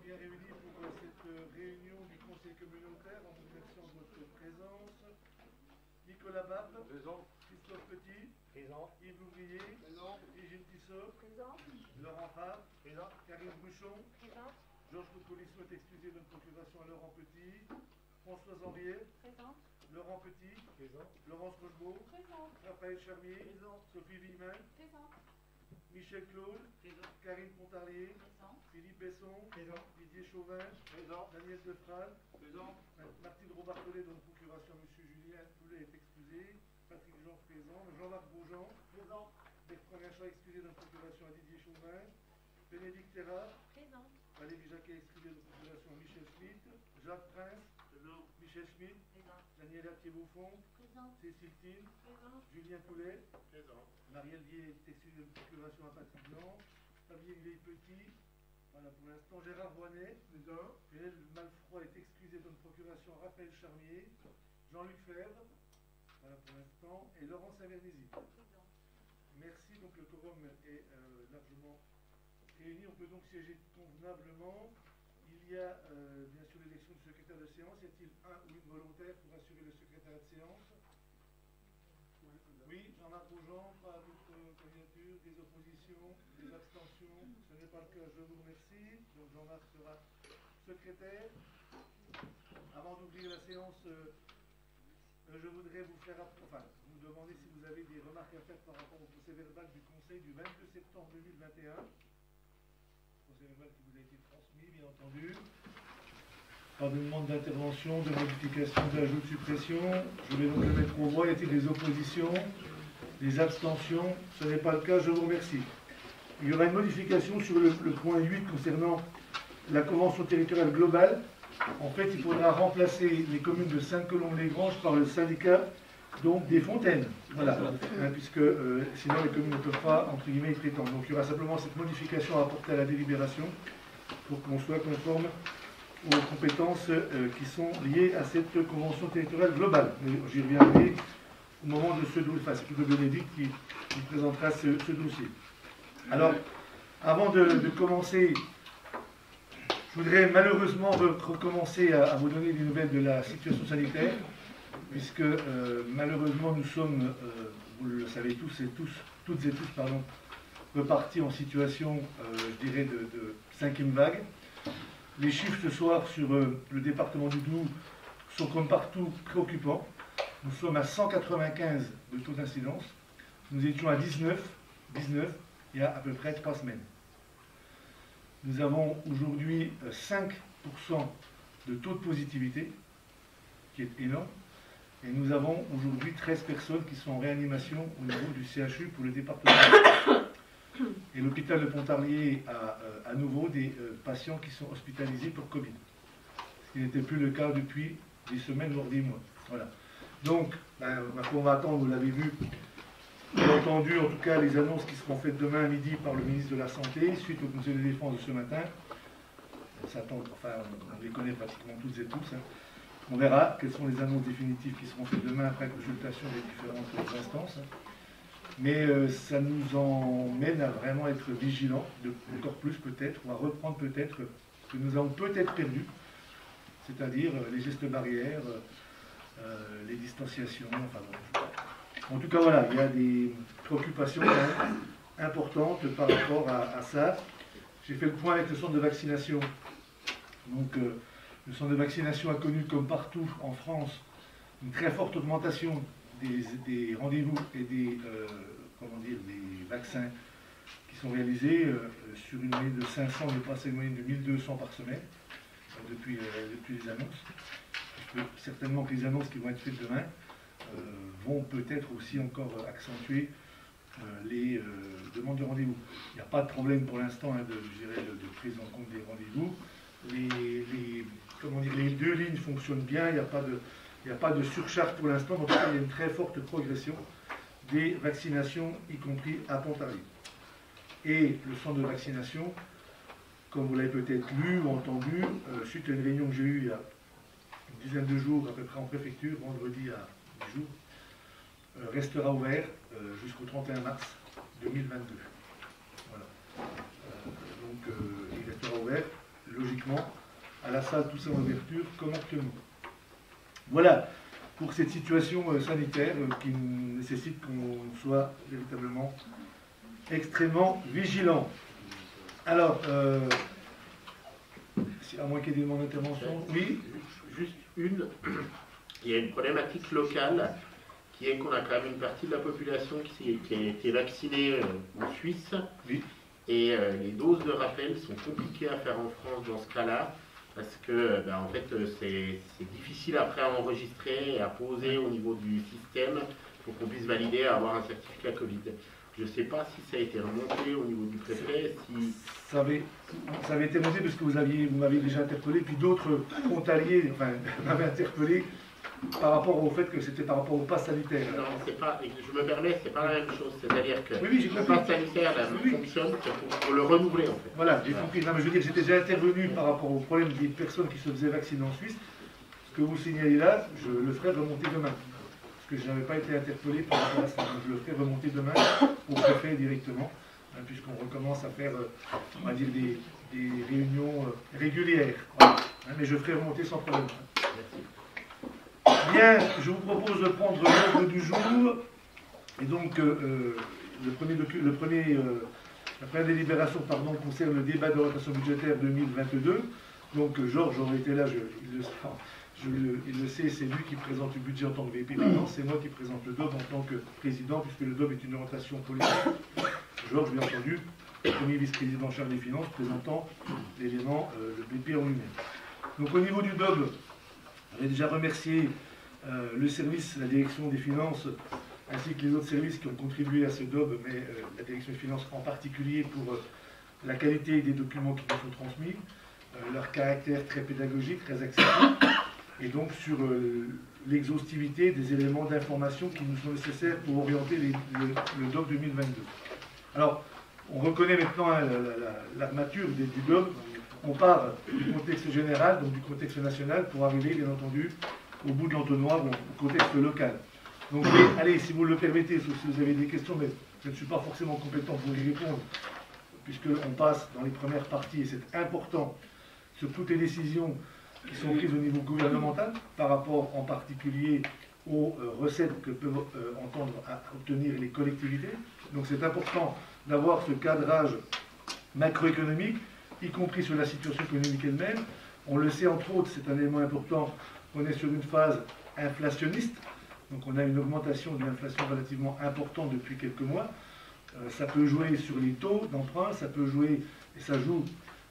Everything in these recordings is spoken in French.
bien réunis pour cette réunion du Conseil communautaire en vous remerciant de votre présence. Nicolas Barbe, présent. Christophe Petit, présent. Yves Louvrier, présent. Gilles Tissot, présent. Laurent Fabre, présent. Karine Bruchon, présent. Georges Coccolisso est excusé de procuration à Laurent Petit. Françoise Henriet, présent. Laurent Petit, présent. Laurence Rochebeau, présent. Raphaël Charmier, présent. Sophie Villemin, présent. Michel Claude, présent. Karine Pontarlier, présent. Philippe Besson, présent. Didier Chauvin, présent. Daniel Defrade, présent. Martine Robartolet, dont procuration à M. Julien Poulet est excusé. Patrick Jean, présent. Jean-Marc Beaujean, présent. Bertrand Gachat, excusé de procuration à Didier Chauvin. Bénédicte Terra, présent. Valérie Jacquet, excusé de procuration à Michel Schmitt. Jacques Prince, présent. Michel Schmitt, présent. Daniel Thier-Beaufond, présent. Cécile Thine, présent. Julien Poulet, présent. Marielle Vier est excusé de procuration à Patrick Blanc. Fabien Vieille-Petit, voilà pour l'instant. Gérard Rouanet, présent. Lionel Malfroy est excusé de procuration à Raphaël Charmier. Jean-Luc Fèvre, voilà pour l'instant. Et Laurent Savernési. Merci, donc le quorum est largement réuni. On peut donc siéger convenablement. Il y a bien sûr l'élection du secrétaire de séance. Y a-t-il un ou une volontaire pour assurer le secrétariat de séance? Oui, Jean-Marc Beaujean, pas d'autres candidatures, des oppositions, des abstentions. Ce n'est pas le cas, je vous remercie. Donc Jean-Marc sera secrétaire. Avant d'ouvrir la séance, je voudrais vous faire, vous demander si vous avez des remarques à faire par rapport au procès verbal du Conseil du 22 septembre 2021. Procès verbal qui vous a été transmis, bien entendu. Pas de demande d'intervention, de modification, d'ajout, de suppression. Je vais donc le mettre au voie. Y a-t-il des oppositions, des abstentions? Ce n'est pas le cas, je vous remercie. Il y aura une modification sur le point 8 concernant la convention territoriale globale. En fait, il faudra remplacer les communes de Sainte-Colombe-les-Granges par le syndicat donc des fontaines. Voilà, puisque sinon les communes ne peuvent pas, entre guillemets, y prétendre. Donc il y aura simplement cette modification à apporter à la délibération pour qu'on soit conforme aux compétences qui sont liées à cette convention territoriale globale. Mais j'y reviendrai au moment de ce dossier. Enfin, c'est plutôt Bénédicte qui présentera ce dossier. Alors, avant de commencer, je voudrais malheureusement recommencer à vous donner des nouvelles de la situation sanitaire, puisque malheureusement nous sommes, vous le savez toutes et tous, repartis en situation, je dirais, de cinquième vague. Les chiffres ce soir sur le département du Doubs sont comme partout préoccupants. Nous sommes à 195 de taux d'incidence. Nous étions à 19 il y a à peu près 3 semaines. Nous avons aujourd'hui 5% de taux de positivité, qui est énorme. Et nous avons aujourd'hui 13 personnes qui sont en réanimation au niveau du CHU pour le département. Et l'hôpital de Pontarlier a à nouveau des patients qui sont hospitalisés pour Covid. Ce qui n'était plus le cas depuis des semaines, voire des mois. Voilà. Donc, on va attendre, vous l'avez vu, vous avez entendu en tout cas les annonces qui seront faites demain à midi par le ministre de la Santé, suite au Conseil de défense de ce matin. On les connaît pratiquement toutes et tous. On verra quelles sont les annonces définitives qui seront faites demain après consultation des différentes instances. Mais ça nous emmène à vraiment être vigilants, encore plus peut-être, ou à reprendre peut-être ce que nous avons peut-être perdu, c'est-à-dire les gestes barrières, les distanciations, en tout cas voilà, il y a des préoccupations importantes par rapport à ça. J'ai fait le point avec le centre de vaccination. Donc le centre de vaccination a connu, comme partout en France, une très forte augmentation des rendez-vous et des vaccins qui sont réalisés sur une moyenne de 500, on est passé à une moyenne de 1200 par semaine depuis les annonces. Certainement que les annonces qui vont être faites demain vont peut-être aussi encore accentuer les demandes de rendez-vous. Il n'y a pas de problème pour l'instant de prise en compte des rendez-vous. Les deux lignes fonctionnent bien, il n'y a pas de surcharge pour l'instant, donc il y a une très forte progression des vaccinations, y compris à Pontarlier. Et le centre de vaccination, comme vous l'avez peut-être lu ou entendu, suite à une réunion que j'ai eue il y a une dizaine de jours à peu près en préfecture, vendredi à 10 jours, restera ouvert jusqu'au 31 mars 2022. Voilà. Donc il restera ouvert. Logiquement, d'investissement à la salle Toussaint Louverture comme actuellement. Voilà pour cette situation sanitaire qui nécessite qu'on soit véritablement extrêmement vigilant. Alors, à moins qu'il y ait des demandes d'intervention, oui. Juste une, il y a une problématique locale qui est qu'on a quand même une partie de la population qui a été vaccinée en Suisse. Oui. Et les doses de rappel sont compliquées à faire en France dans ce cas-là, parce que en fait, c'est difficile après à enregistrer et à poser au niveau du système pour qu'on puisse valider à avoir un certificat Covid. Je ne sais pas si ça a été remonté au niveau du préfet. Si... Ça avait été remonté parce que vous m'aviez déjà interpellé, puis d'autres frontaliers m'avaient interpellé par rapport au fait que c'était par rapport au pass sanitaire. Non, c'est pas, je me permets, c'est pas la même chose. C'est-à-dire que le pass sanitaire fonctionne pour le renouveler en fait. Voilà, j'ai compris. Non, mais je veux dire, j'étais déjà intervenu par rapport au problème des personnes qui se faisaient vacciner en Suisse. Ce que vous signalez là, je le ferai remonter demain. Parce que je n'avais pas été interpellé par rapport à ça. Donc je le ferai remonter demain au préfet directement, puisqu'on recommence à faire, on va dire, des réunions régulières. Voilà. Mais je ferai remonter sans problème. Merci. Bien, je vous propose de prendre l'ordre du jour. Et donc, la première délibération concerne le débat d'orientation budgétaire 2022. Donc, Georges aurait été là, il le sait, c'est lui qui présente le budget en tant que VP Finance, c'est moi qui présente le DOB en tant que président, puisque le DOB est une orientation politique. Georges, bien entendu, premier vice-président chargé des finances, présentant l'élément, le BP en lui-même. Donc, au niveau du DOB, on a déjà remercié le service, la direction des finances, ainsi que les autres services qui ont contribué à ce DOB, mais la direction des finances en particulier pour la qualité des documents qui nous sont transmis, leur caractère très pédagogique, très accessible, et donc sur l'exhaustivité des éléments d'information qui nous sont nécessaires pour orienter le DOB 2022. Alors, on reconnaît maintenant l'armature du DOB. On part du contexte général, donc du contexte national, pour arriver, bien entendu, au bout de l'entonnoir, au contexte local. Donc, allez, si vous le permettez, sauf si vous avez des questions, mais je ne suis pas forcément compétent pour y répondre, puisqu'on passe dans les premières parties, et c'est important, sur toutes les décisions qui sont prises au niveau gouvernemental, par rapport en particulier aux recettes que peuvent entendre à obtenir les collectivités. Donc, c'est important d'avoir ce cadrage macroéconomique, y compris sur la situation économique elle-même. On le sait, entre autres, c'est un élément important, on est sur une phase inflationniste, donc on a une augmentation de l'inflation relativement importante depuis quelques mois. Ça peut jouer sur les taux d'emprunt, ça peut jouer, et ça joue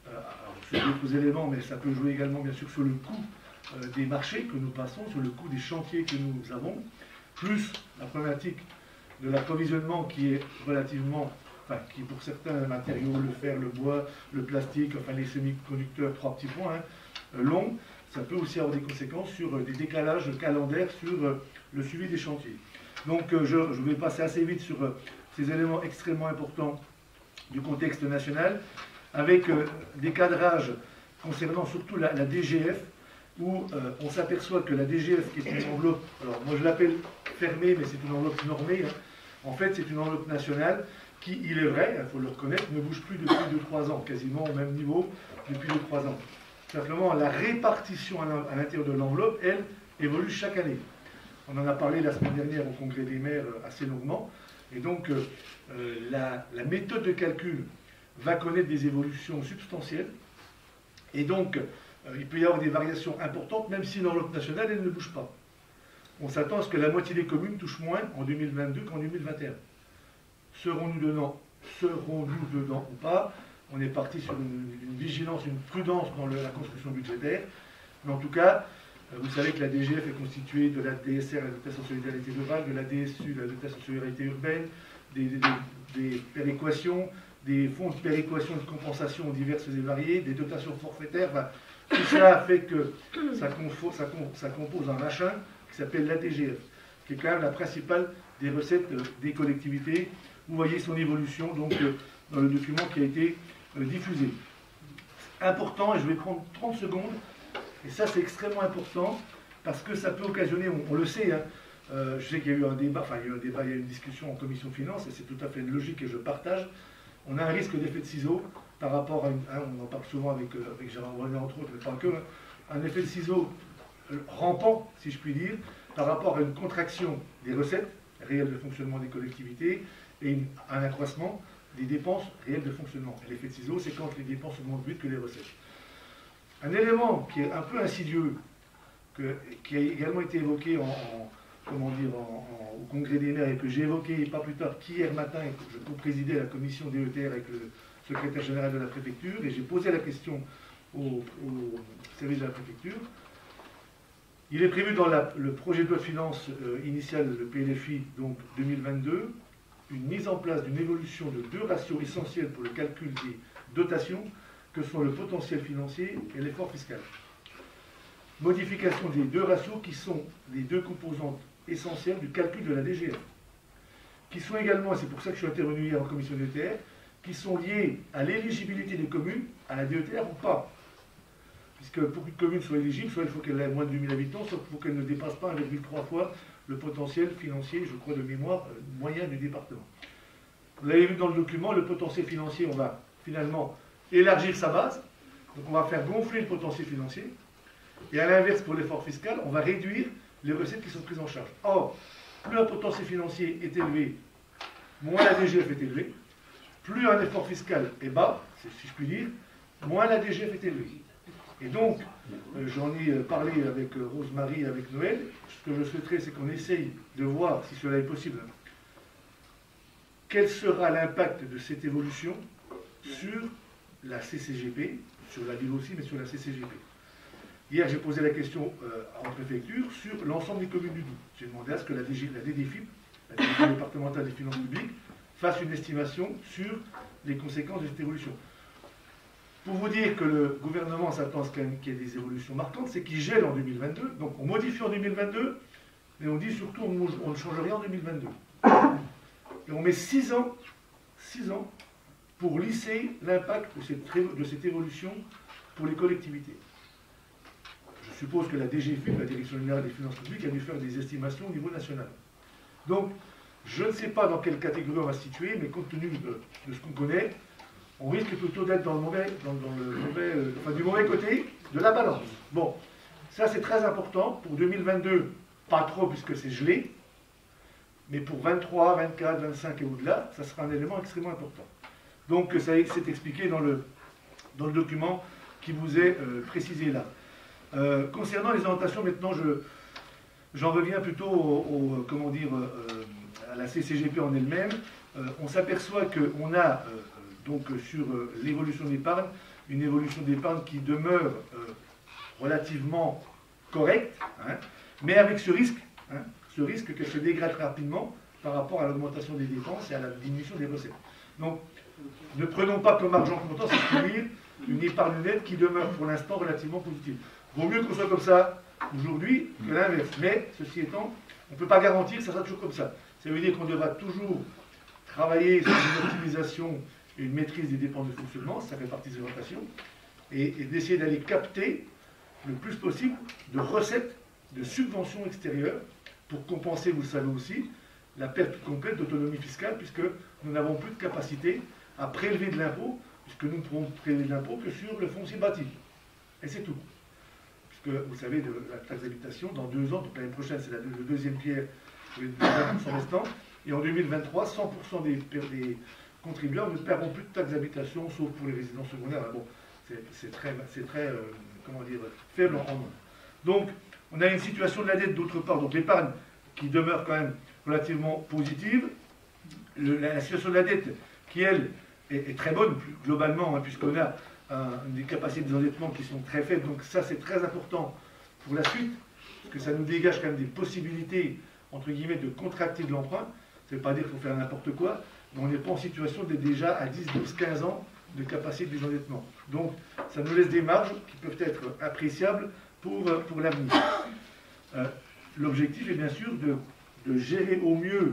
sur d'autres éléments, mais ça peut jouer également bien sûr sur le coût des marchés que nous passons, sur le coût des chantiers que nous avons, plus la problématique de l'approvisionnement qui est relativement, qui pour certains matériaux, le fer, le bois, le plastique, les semi-conducteurs, 3 petits points, long, ça peut aussi avoir des conséquences sur des décalages calendaires sur le suivi des chantiers. Donc je vais passer assez vite sur ces éléments extrêmement importants du contexte national, avec des cadrages concernant surtout la DGF, où on s'aperçoit que la DGF, qui est une enveloppe, alors moi je l'appelle fermée, mais c'est une enveloppe normée, en fait c'est une enveloppe nationale qui, il est vrai, il faut le reconnaître, ne bouge plus depuis 2-3 ans, quasiment au même niveau depuis 2-3 ans. Simplement, la répartition à l'intérieur de l'enveloppe, elle, évolue chaque année. On en a parlé la semaine dernière au Congrès des maires assez longuement, et donc la méthode de calcul va connaître des évolutions substantielles, et donc il peut y avoir des variations importantes, même si l'enveloppe nationale, elle ne bouge pas. On s'attend à ce que la moitié des communes touchent moins en 2022 qu'en 2021. Serons-nous dedans ou pas? On est parti sur une vigilance, une prudence dans la construction budgétaire. Mais en tout cas, vous savez que la DGF est constituée de la DSR, la dotation de solidarité rurale, de la DSU, la dotation de solidarité urbaine, des péréquations, des fonds de péréquation et de compensation diverses et variées, des dotations forfaitaires. Tout cela fait que ça compose un machin qui s'appelle la DGF, qui est quand même la principale des recettes des collectivités. Vous voyez son évolution donc dans le document qui a été diffusé. Important, et je vais prendre 30 secondes, et ça c'est extrêmement important, parce que ça peut occasionner, on le sait, je sais qu'il y a eu un débat, il y a eu une discussion en commission finance, et c'est tout à fait logique et je partage. On a un risque d'effet de ciseau par rapport à, on en parle souvent avec Gérard René entre autres, mais pas que, un effet de ciseau rampant, si je puis dire, par rapport à une contraction des recettes réelles de fonctionnement des collectivités et un accroissement des dépenses réelles de fonctionnement. Et l'effet de ciseau, c'est quand les dépenses augmentent plus vite que les recettes. Un élément qui est un peu insidieux, qui a également été évoqué au Congrès des maires et que j'ai évoqué pas plus tard qu'hier matin, je co-présidais la commission DETR avec le secrétaire général de la préfecture, et j'ai posé la question au service de la préfecture. Il est prévu dans le projet de loi de finances initial, le PLFI, donc 2022, une mise en place d'une évolution de deux ratios essentiels pour le calcul des dotations, que sont le potentiel financier et l'effort fiscal. Modification des deux ratios qui sont les deux composantes essentielles du calcul de la DGF, qui sont également, et c'est pour ça que je suis intervenu hier en commission DETR, qui sont liées à l'éligibilité des communes à la DETR ou pas. Puisque pour qu'une commune soit éligible, soit il faut qu'elle ait moins de 2000 habitants, soit il faut qu'elle ne dépasse pas 1,3 fois le potentiel financier, je crois de mémoire, moyen du département. Vous l'avez vu dans le document, le potentiel financier, on va finalement élargir sa base, donc on va faire gonfler le potentiel financier, et à l'inverse, pour l'effort fiscal, on va réduire les recettes qui sont prises en charge. Or, plus un potentiel financier est élevé, moins la DGF est élevée, plus un effort fiscal est bas, si je puis dire, moins la DGF est élevée. Et donc, j'en ai parlé avec Rosemary, avec Noël. Ce que je souhaiterais, c'est qu'on essaye de voir, si cela est possible, quel sera l'impact de cette évolution sur la CCGP, sur la ville aussi, mais sur la CCGP. Hier, j'ai posé la question en préfecture sur l'ensemble des communes du Doubs. J'ai demandé à ce que la DDFIP, la Direction départementale des finances publiques, fasse une estimation sur les conséquences de cette évolution. Pour vous dire que le gouvernement s'attend à ce qu'il y ait des évolutions marquantes, c'est qu'il gèle en 2022. Donc on modifie en 2022, mais on dit surtout on ne change rien en 2022. Et on met 6 ans pour lisser l'impact de cette évolution pour les collectivités. Je suppose que la DGFIP, la Direction générale des finances publiques, a dû faire des estimations au niveau national. Donc, je ne sais pas dans quelle catégorie on va se situer, mais compte tenu de ce qu'on connaît, on risque plutôt d'être du mauvais côté de la balance. Bon, ça c'est très important. Pour 2022, pas trop puisque c'est gelé, mais pour 23, 24, 25 et au-delà, ça sera un élément extrêmement important. Donc, ça c'est expliqué dans le document qui vous est précisé là. Concernant les orientations, maintenant, j'en reviens plutôt à la CCGP en elle-même. On s'aperçoit qu'on a, donc, sur l'évolution d'épargne, une évolution d'épargne qui demeure relativement correcte, hein, mais avec ce risque qu'elle se dégrade rapidement par rapport à l'augmentation des dépenses et à la diminution des recettes. Donc, ne prenons pas comme argent comptant, c'est-à-dire une épargne nette qui demeure pour l'instant relativement positive. Vaut mieux qu'on soit comme ça aujourd'hui que l'inverse. Mais, ceci étant, on ne peut pas garantir que ça sera toujours comme ça. Ça veut dire qu'on devra toujours travailler sur une optimisation et une maîtrise des dépenses de fonctionnement, ça fait partie des orientations, et d'essayer d'aller capter le plus possible de recettes, de subventions extérieures, pour compenser, vous le savez aussi, la perte complète d'autonomie fiscale, puisque nous n'avons plus de capacité à prélever de l'impôt, puisque nous ne pourrons prélever de l'impôt que sur le foncier bâti. Et c'est tout. Puisque, vous savez, de la taxe d'habitation, dans 2 ans, donc l'année prochaine, c'est le deuxième pierre, les 20% restants, et en 2023, 100% des contribuables ne paieront plus de taxe d'habitation, sauf pour les résidences secondaires. Bon, c'est très comment dire, faible en nombre. Donc, on a une situation de la dette d'autre part, donc l'épargne qui demeure quand même relativement positive, la situation de la dette qui, elle, est très bonne, globalement, hein, puisqu'on a des capacités de désendettement qui sont très faibles, donc ça c'est très important pour la suite, parce que ça nous dégage quand même des possibilités, entre guillemets, de contracter de l'emprunt. Ça ne veut pas dire qu'il faut faire n'importe quoi, mais on n'est pas en situation d'être déjà à 10, 12, 15 ans de capacité de désendettement. Donc ça nous laisse des marges qui peuvent être appréciables pour l'avenir. L'objectif est bien sûr de gérer au mieux,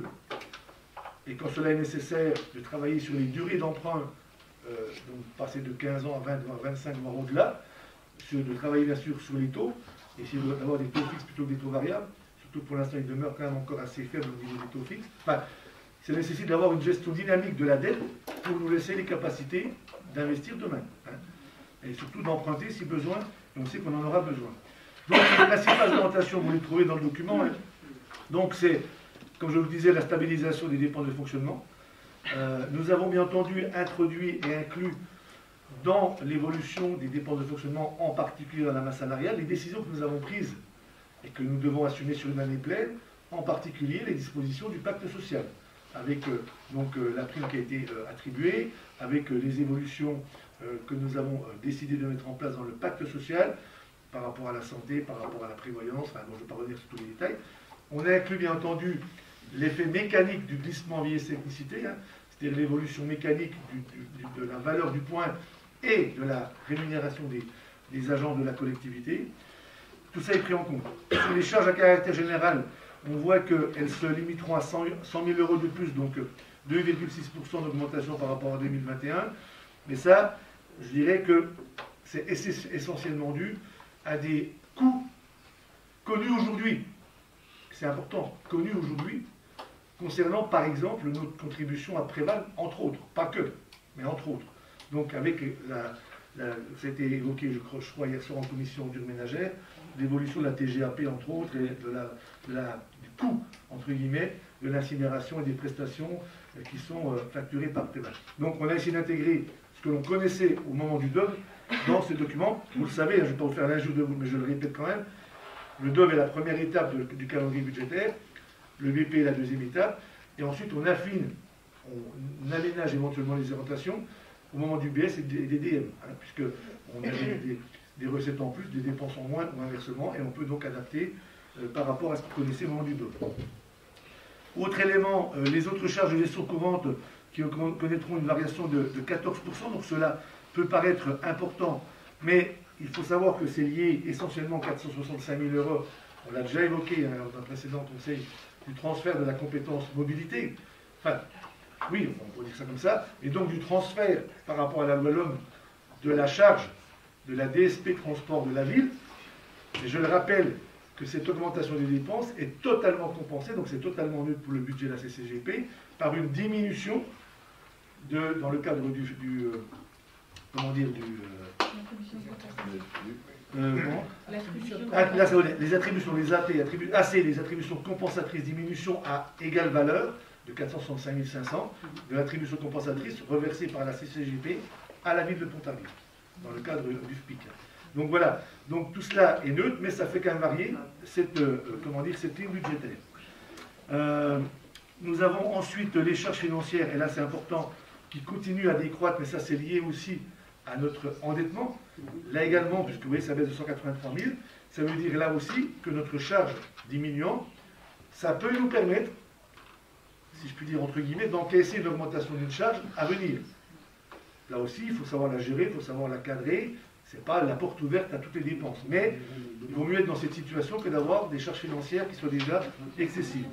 et quand cela est nécessaire, de travailler sur les durées d'emprunt, donc passer de 15 ans à 20, voire 25, voire au-delà, de travailler bien sûr sur les taux, essayer d'avoir des taux fixes plutôt que des taux variables, surtout que pour l'instant ils demeurent quand même encore assez faibles au niveau des taux fixes. Enfin, ça nécessite d'avoir une gestion dynamique de la dette pour nous laisser les capacités d'investir demain. Et surtout d'emprunter si besoin, et on sait qu'on en aura besoin. Donc les principales orientations, vous les trouvez dans le document. Donc c'est, comme je vous le disais, la stabilisation des dépenses de fonctionnement. Nous avons bien entendu introduit et inclus dans l'évolution des dépenses de fonctionnement, en particulier dans la masse salariale, les décisions que nous avons prises et que nous devons assumer sur une année pleine, en particulier les dispositions du pacte social, avec la prime qui a été attribuée, avec les évolutions que nous avons décidé de mettre en place dans le pacte social, par rapport à la santé, par rapport à la prévoyance, enfin, bon, je ne vais pas revenir sur tous les détails. On a inclus bien entendu l'effet mécanique du glissement vieillesse-technicité, c'est-à-dire l'évolution mécanique de la valeur du point et de la rémunération des agents de la collectivité. Tout ça est pris en compte. Sur les charges à caractère général, on voit qu'elles se limiteront à 100 000 € de plus, donc 2,6% d'augmentation par rapport à 2021. Mais ça, je dirais que c'est essentiellement dû à des coûts connus aujourd'hui. C'est important, connus aujourd'hui, concernant par exemple notre contribution à Préval, entre autres, pas que, mais entre autres. Donc avec c'était évoqué, je crois, hier soir en commission dure ménagère, l'évolution de la TGAP, entre autres, et du coût, entre guillemets, de l'incinération et des prestations qui sont facturées par Préval. Donc on a essayé d'intégrer ce que l'on connaissait au moment du DOV dans ce document. Vous le savez, je ne vais pas vous faire l'injure de vous, mais je le répète quand même, le DOV est la première étape du calendrier budgétaire, le BP est la deuxième étape, et ensuite on affine, on aménage éventuellement les orientations au moment du BS et des DM, puisqu'on a des recettes en plus, des dépenses en moins ou inversement, et on peut donc adapter par rapport à ce qu'on connaissait au moment du DOV. Autre élément, les autres charges de gestion courante qui connaîtront une variation de 14%, donc cela peut paraître important, mais il faut savoir que c'est lié essentiellement 465 000 €, on l'a déjà évoqué dans un précédent conseil, du transfert de la compétence mobilité, enfin, oui, on peut dire ça comme ça, et donc du transfert par rapport à la loi LOM de la charge de la DSP transport de la ville, et je le rappelle que cette augmentation des dépenses est totalement compensée, donc c'est totalement neutre pour le budget de la CCGP, par une diminution dans le cadre les attributions, les AC, les attributions compensatrices, diminution à égale valeur de 465 500 de l'attribution compensatrice reversée par la CCGP à la ville de Pontarlier, dans le cadre du FPIC. Donc voilà, donc tout cela est neutre, mais ça fait quand même varier cette ligne budgétaire. Nous avons ensuite les charges financières, et là c'est important, qui continuent à décroître, mais ça c'est lié aussi à notre endettement. Là également, puisque vous voyez, ça baisse de 183 000, ça veut dire là aussi que notre charge diminuant, ça peut nous permettre, si je puis dire entre guillemets, d'encaisser une augmentation d'une charge à venir. Là aussi, il faut savoir la gérer, il faut savoir la cadrer, c'est pas la porte ouverte à toutes les dépenses. Mais il vaut mieux être dans cette situation que d'avoir des charges financières qui soient déjà excessives.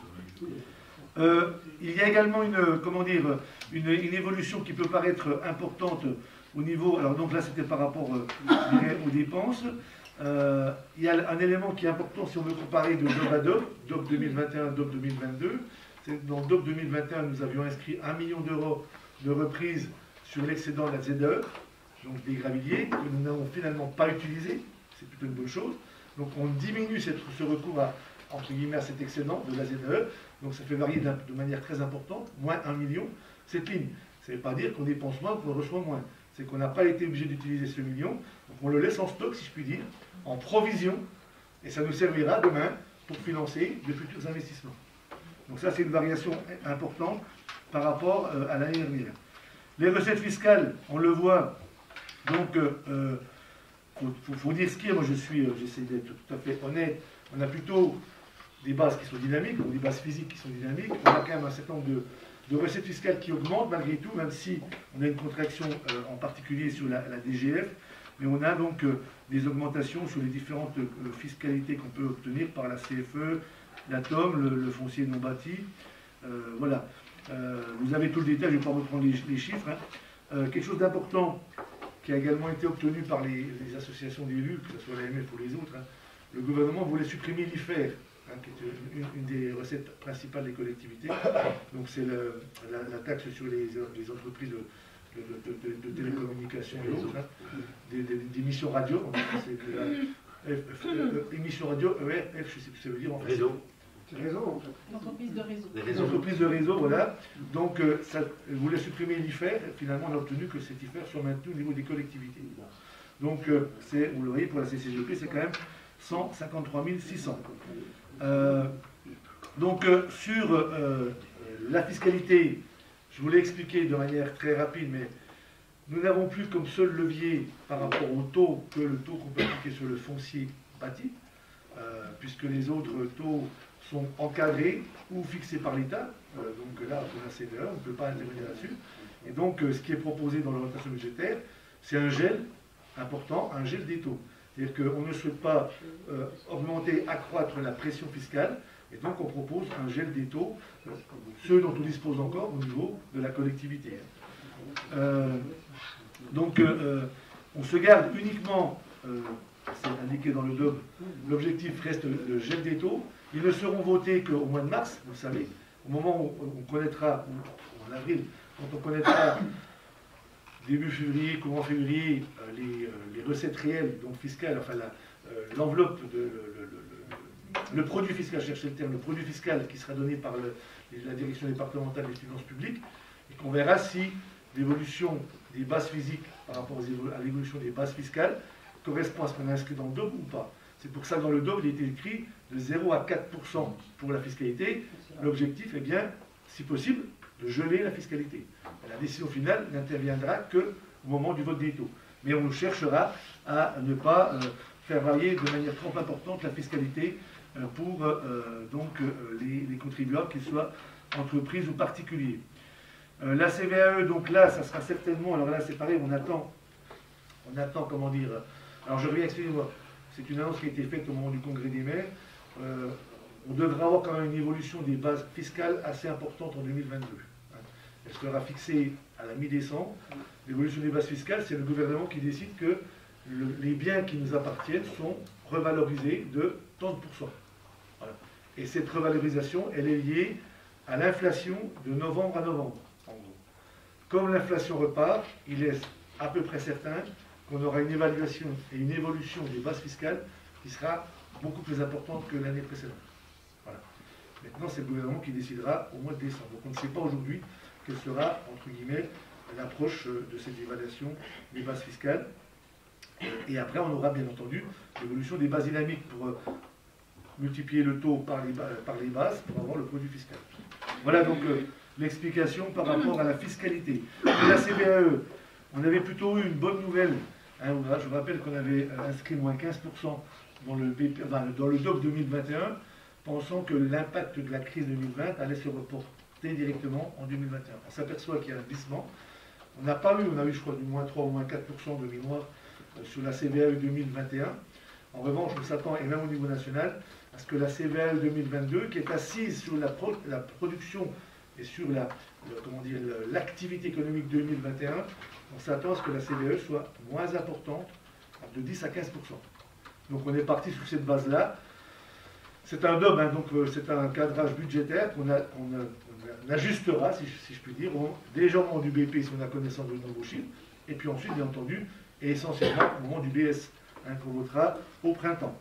Il y a également une évolution qui peut paraître importante au niveau, alors donc là c'était par rapport aux dépenses. Il y a un élément qui est important si on veut comparer de DOB à DOB, DOB 2021, DOB 2022. Dans DOB 2021, nous avions inscrit 1 million € de reprise sur l'excédent de la ZE, donc des gravilliers, que nous n'avons finalement pas utilisé, c'est plutôt une bonne chose. Donc on diminue ce recours entre guillemets à cet excédent de la ZE, donc ça fait varier de manière très importante, moins 1 million, cette ligne. Ça ne veut pas dire qu'on dépense moins, qu'on reçoit moins. C'est qu'on n'a pas été obligé d'utiliser ce million, donc on le laisse en stock, si je puis dire, en provision, et ça nous servira demain pour financer de futurs investissements. Donc ça, c'est une variation importante par rapport à l'année dernière. Les recettes fiscales, on le voit, donc, faut dire ce qui est, moi j'essaie d'être tout à fait honnête, on a plutôt des bases qui sont dynamiques, donc des bases physiques qui sont dynamiques, on a quand même un certain nombre de recettes fiscales qui augmentent malgré tout, même si on a une contraction en particulier sur la DGF, mais on a donc des augmentations sur les différentes fiscalités qu'on peut obtenir par la CFE, la TOM, le foncier non bâti, voilà. Vous avez tout le détail, je ne vais pas reprendre les chiffres. Quelque chose d'important qui a également été obtenu par les associations d'élus, que ce soit l'AMF ou les autres, le gouvernement voulait supprimer l'IFER. qui est une des recettes principales des collectivités. Donc c'est la taxe sur les entreprises de télécommunications et autres, des émissions radio. Émissions radio, ERF, je ne sais plus ce que ça veut dire en fait. Réseau, en fait. L'entreprise de réseau. Les entreprises de réseau, voilà. Donc, ça voulait supprimer l'IFER. Finalement, on a obtenu que cet IFER soit maintenu au niveau des collectivités. Donc, vous le voyez, pour la CCGP, c'est quand même 153 600. Donc, sur la fiscalité, je vous l'ai expliqué de manière très rapide, mais nous n'avons plus comme seul levier par rapport au taux que le taux qu'on peut appliquer sur le foncier bâti, puisque les autres taux sont encadrés ou fixés par l'État. Donc là, on a CVE, on ne peut pas intervenir là-dessus. Et donc, ce qui est proposé dans l'orientation budgétaire, c'est un gel important, un gel des taux. C'est-à-dire qu'on ne souhaite pas augmenter, accroître la pression fiscale, et donc on propose un gel des taux, ceux dont on dispose encore au niveau de la collectivité. Donc, on se garde uniquement, c'est indiqué dans le DOB, l'objectif reste le gel des taux. Ils ne seront votés qu'au mois de mars, vous le savez, au moment où on connaîtra, ou en avril, quand on connaîtra début février, courant février, les recettes réelles, donc fiscales, enfin l'enveloppe, le produit fiscal, je cherchais le terme, le produit fiscal qui sera donné par la direction départementale des finances publiques, et qu'on verra si l'évolution des bases physiques par rapport à l'évolution des bases fiscales correspond à ce qu'on a inscrit dans le DOB ou pas. C'est pour ça que dans le DOB, il est écrit de 0 à 4% pour la fiscalité. L'objectif est bien, si possible, de geler la fiscalité. La décision finale n'interviendra qu'au moment du vote des taux. Mais on cherchera à ne pas faire varier de manière trop importante la fiscalité pour les contribuables, qu'ils soient entreprises ou particuliers. La CVAE, donc là, ça sera certainement, alors là c'est pareil, on attend, comment dire, alors je reviens, excusez-moi, c'est une annonce qui a été faite au moment du congrès des maires. On devra avoir quand même une évolution des bases fiscales assez importante en 2022. Elle sera fixée à la mi-décembre. L'évolution des bases fiscales, c'est le gouvernement qui décide que les biens qui nous appartiennent sont revalorisés de tant de pourcents. Voilà. Et cette revalorisation, elle est liée à l'inflation de novembre à novembre, en gros. Comme l'inflation repart, il est à peu près certain qu'on aura une évaluation et une évolution des bases fiscales qui sera beaucoup plus importante que l'année précédente. Voilà. Maintenant, c'est le gouvernement qui décidera au mois de décembre. Donc on ne sait pas aujourd'hui quelle sera, entre guillemets, l'approche de cette évaluation des bases fiscales. Et après, on aura bien entendu l'évolution des bases dynamiques pour multiplier le taux par les bases pour avoir le produit fiscal. Voilà donc l'explication par rapport à la fiscalité. De la CVAE, on avait plutôt eu une bonne nouvelle. Hein, je vous rappelle qu'on avait inscrit moins 15% dans le DOB 2021, pensant que l'impact de la crise 2020 allait se reporter directement en 2021. On s'aperçoit qu'il y a un glissement. On n'a pas eu, on a eu je crois du moins 3 ou moins 4% de mémoire sur la CVAE 2021. En revanche, on s'attend, et même au niveau national, à ce que la CVAE 2022, qui est assise sur la production et sur l'activité économique 2021, on s'attend à ce que la CVAE soit moins importante, de 10 à 15%. Donc on est parti sur cette base-là. C'est un DOB, hein, donc c'est un cadrage budgétaire qu'on ajustera, si je puis dire, déjà au moment du BP, si on a connaissance de nouveaux chiffres, et puis ensuite, bien entendu, et essentiellement au moment du BS, hein, qu'on votera au printemps.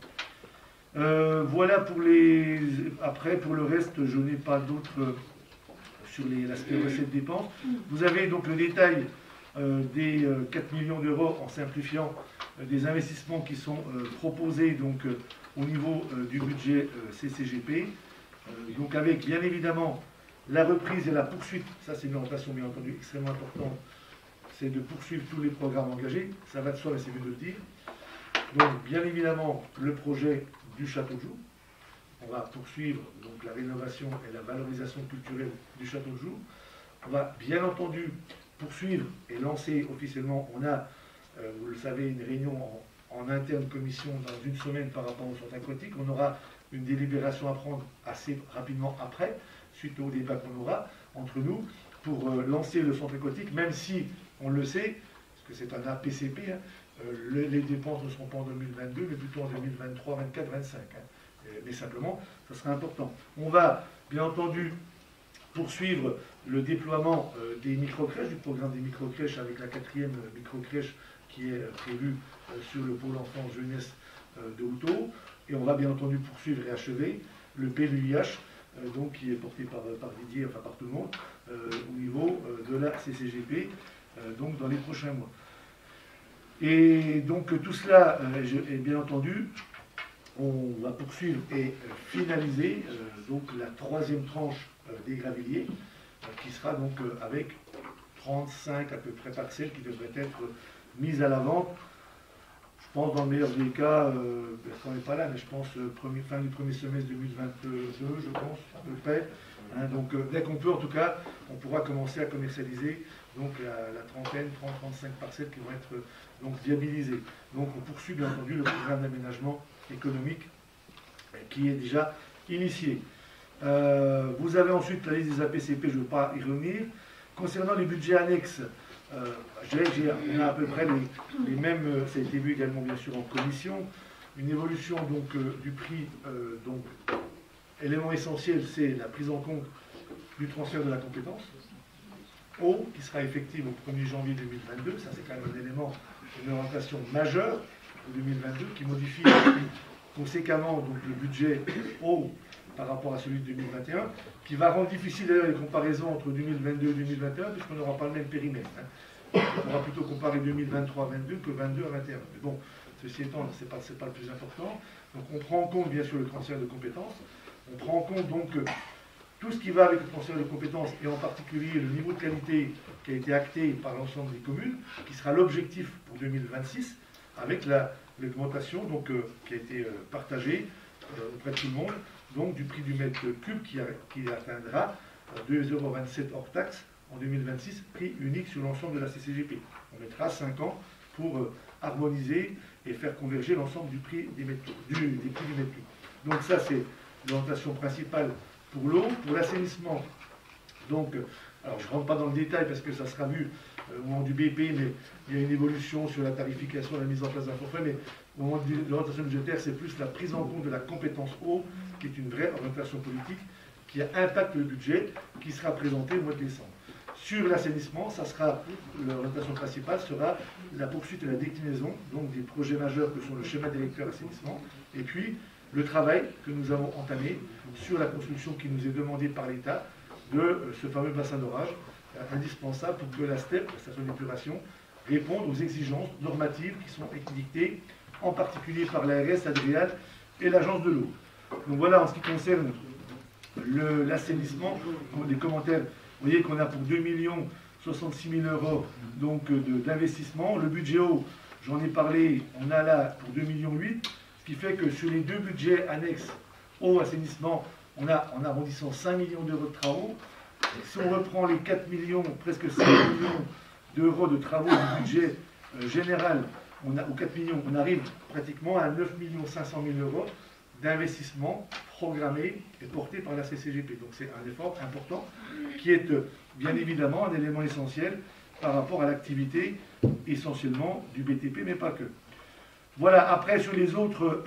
Voilà pour les... Après, pour le reste, je n'ai pas d'autres sur l'aspect recettes-dépenses. Vous avez donc le détail des 4 millions d'euros, en simplifiant, des investissements qui sont proposés donc, au niveau du budget CCGP. Donc avec, bien évidemment, la reprise et la poursuite, ça c'est une orientation bien entendu extrêmement importante, c'est de poursuivre tous les programmes engagés, ça va de soi mais c'est mieux de le dire. Donc bien évidemment le projet du Château de Joux, on va poursuivre donc, la rénovation et la valorisation culturelle du Château de Joux. On va bien entendu poursuivre et lancer officiellement, on a, vous le savez, une réunion en interne commission dans une semaine par rapport au centre aquatique. On aura une délibération à prendre assez rapidement après, suite au débat qu'on aura entre nous, pour lancer le centre aquatique, même si, on le sait, parce que c'est un APCP, hein, les dépenses ne seront pas en 2022, mais plutôt en 2023, 2024, 2025. Hein. mais simplement, ça sera important. On va, bien entendu, poursuivre le déploiement des micro-crèches, du programme des micro-crèches avec la 4e micro-crèche qui est prévue sur le pôle enfant jeunesse de Houtot. Et on va bien entendu poursuivre et achever le PLUIH, donc qui est porté par Didier, enfin par tout le monde, au niveau de la CCGP, donc dans les prochains mois. Et donc tout cela, est bien entendu, on va poursuivre et finaliser donc la 3e tranche des Gravilliers, qui sera donc avec 35 à peu près parcelles qui devraient être mises à la vente. Je pense dans le meilleur des cas, Bertrand n'est pas là, mais je pense fin du premier semestre 2022, je pense, à peu près. Hein, donc dès qu'on peut, en tout cas, on pourra commencer à commercialiser donc la trentaine, 30-35 parcelles qui vont être donc viabilisées. Donc on poursuit bien entendu le programme d'aménagement économique qui est déjà initié. Vous avez ensuite la liste des APCP, je ne veux pas y revenir. Concernant les budgets annexes, je dirais qu'on a à peu près les mêmes, ça a été vu également bien sûr en commission, une évolution donc du prix, donc élément essentiel, c'est la prise en compte du transfert de la compétence eau, qui sera effective au 1er janvier 2022, ça c'est quand même un élément, une orientation majeure pour 2022, qui modifie conséquemment donc, le budget eau par rapport à celui de 2021, qui va rendre difficile d'ailleurs les comparaisons entre 2022 et 2021, puisqu'on n'aura pas le même périmètre. Hein. On pourra plutôt comparer 2023-22 que 22 à 21. Mais bon, ceci étant, ce n'est pas le plus important. Donc on prend en compte bien sûr le transfert de compétences, on prend en compte donc tout ce qui va avec le transfert de compétences, et en particulier le niveau de qualité qui a été acté par l'ensemble des communes, qui sera l'objectif pour 2026, avec l'augmentation qui a été partagée auprès de tout le monde, donc du prix du mètre cube qui atteindra 2,27 € hors taxe en 2026, prix unique sur l'ensemble de la CCGP. On mettra 5 ans pour harmoniser et faire converger l'ensemble du prix des prix du mètre cube. Donc ça, c'est l'orientation principale pour l'eau. Pour l'assainissement, donc, alors je ne rentre pas dans le détail parce que ça sera vu au moment du BP, mais il y a une évolution sur la tarification, la mise en place d'un forfait, mais au moment de l'orientation budgétaire, c'est plus la prise en compte de la compétence eau, qui est une vraie orientation politique, qui impacte le budget, qui sera présenté au mois de décembre. Sur l'assainissement, l'orientation principale sera la poursuite et la déclinaison donc des projets majeurs que sont le schéma directeur assainissement, et puis le travail que nous avons entamé sur la construction qui nous est demandée par l'État de ce fameux bassin d'orage, indispensable pour que la STEP, la station d'épuration, réponde aux exigences normatives qui sont dictées, en particulier par l'ARS, Adrial et l'Agence de l'eau. Donc voilà en ce qui concerne l'assainissement, des commentaires. Vous voyez qu'on a pour 2 066 000 € d'investissement. Le budget eau, j'en ai parlé, on a là pour 2,8 millions, ce qui fait que sur les deux budgets annexes eau, assainissement, on a en arrondissant 5 millions d'euros de travaux. Si on reprend les 4 millions, presque 5 millions d'euros de travaux du budget général, aux 4 millions, on arrive pratiquement à 9 500 000 € d'investissement programmé et porté par la CCGP. Donc c'est un effort important qui est bien évidemment un élément essentiel par rapport à l'activité essentiellement du BTP, mais pas que. Voilà, après sur les autres,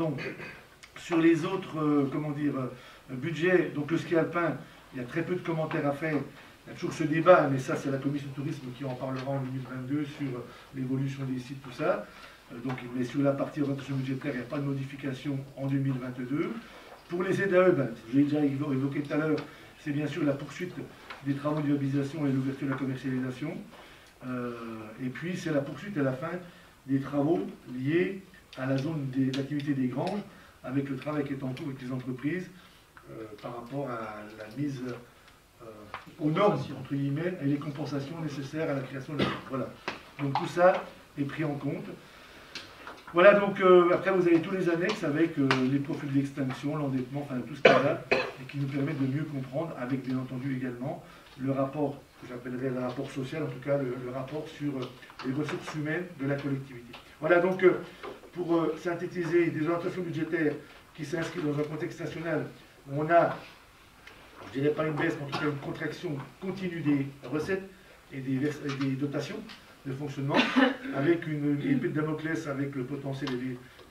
budgets, donc le ski alpin, il y a très peu de commentaires à faire. Il y a toujours ce débat, mais ça c'est la commission de tourisme qui en parlera en 2022 sur l'évolution des sites, tout ça. Mais sur la partie orientation budgétaire, il n'y a pas de modification en 2022. Pour les ZAE, je l'ai déjà évoqué tout à l'heure, c'est bien sûr la poursuite des travaux de viabilisation et l'ouverture de la commercialisation. Et puis c'est la poursuite à la fin des travaux liés à la zone d'activité des granges, avec le travail qui est en cours avec les entreprises par rapport à la mise aux normes, entre guillemets, et les compensations nécessaires à la création de la... Voilà. Donc tout ça est pris en compte. Voilà, donc après vous avez tous les annexes avec les profils d'extinction, l'endettement, enfin tout ce qu'il y a, et qui nous permet de mieux comprendre, avec bien entendu également le rapport, que j'appellerais le rapport social, en tout cas le rapport sur les ressources humaines de la collectivité. Voilà, donc pour synthétiser des orientations budgétaires qui s'inscrivent dans un contexte national, on a, je dirais pas une baisse, mais en tout cas une contraction continue des recettes et des dotations de fonctionnement, avec une épée de Damoclès avec le potentiel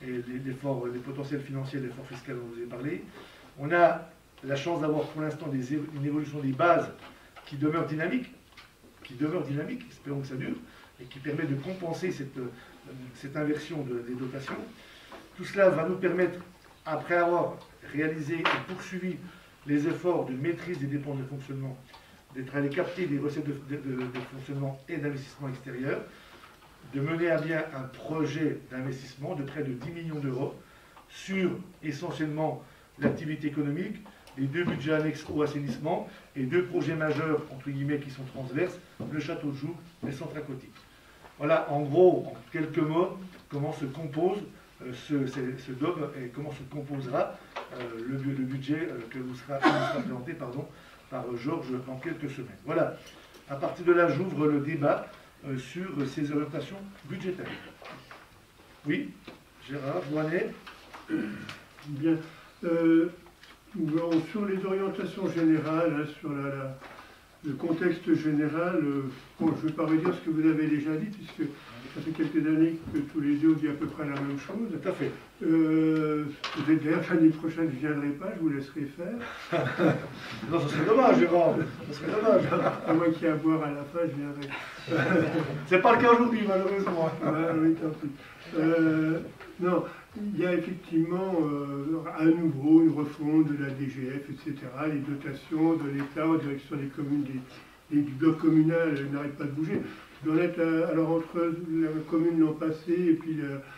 et les potentiels financiers, l'effort fiscal dont je vous ai parlé. On a la chance d'avoir pour l'instant une évolution des bases qui demeure dynamique, espérons que ça dure, et qui permet de compenser cette inversion des dotations. Tout cela va nous permettre, après avoir réalisé et poursuivi les efforts de maîtrise des dépenses de fonctionnement, d'être allé capter des recettes de fonctionnement et d'investissement extérieur, de mener à bien un projet d'investissement de près de 10 millions d'euros sur essentiellement l'activité économique, les 2 budgets annexes au assainissement et 2 projets majeurs, entre guillemets, qui sont transverses, le château de Joux et le centre aquatique. Voilà, en gros, en quelques mots, comment se compose ce DOB et comment se composera le budget que vous sera présenté par Georges dans quelques semaines. Voilà, à partir de là, j'ouvre le débat sur ces orientations budgétaires. Oui, Gérard, Joannet. Bien. Bon, sur les orientations générales, hein, sur le contexte général, bon, je ne vais pas redire ce que vous avez déjà dit, puisque ça fait quelques années que tous les deux on dit à peu près la même chose. Tout à fait. Peut-être d'ailleurs l'année prochaine je ne viendrai pas, je vous laisserai faire. Non, ce serait dommage, Jérôme. Ce serait dommage. À moins qu'il y ait à boire à la fin, je viendrai. C'est pas le cas aujourd'hui, malheureusement. Oui, tant pis. Non, il y a effectivement à nouveau une refonte de la DGF, etc. Les dotations de l'État en direction des communes, du bloc communal n'arrêtent pas de bouger. Je dois être, alors entre la commune l'an passé et puis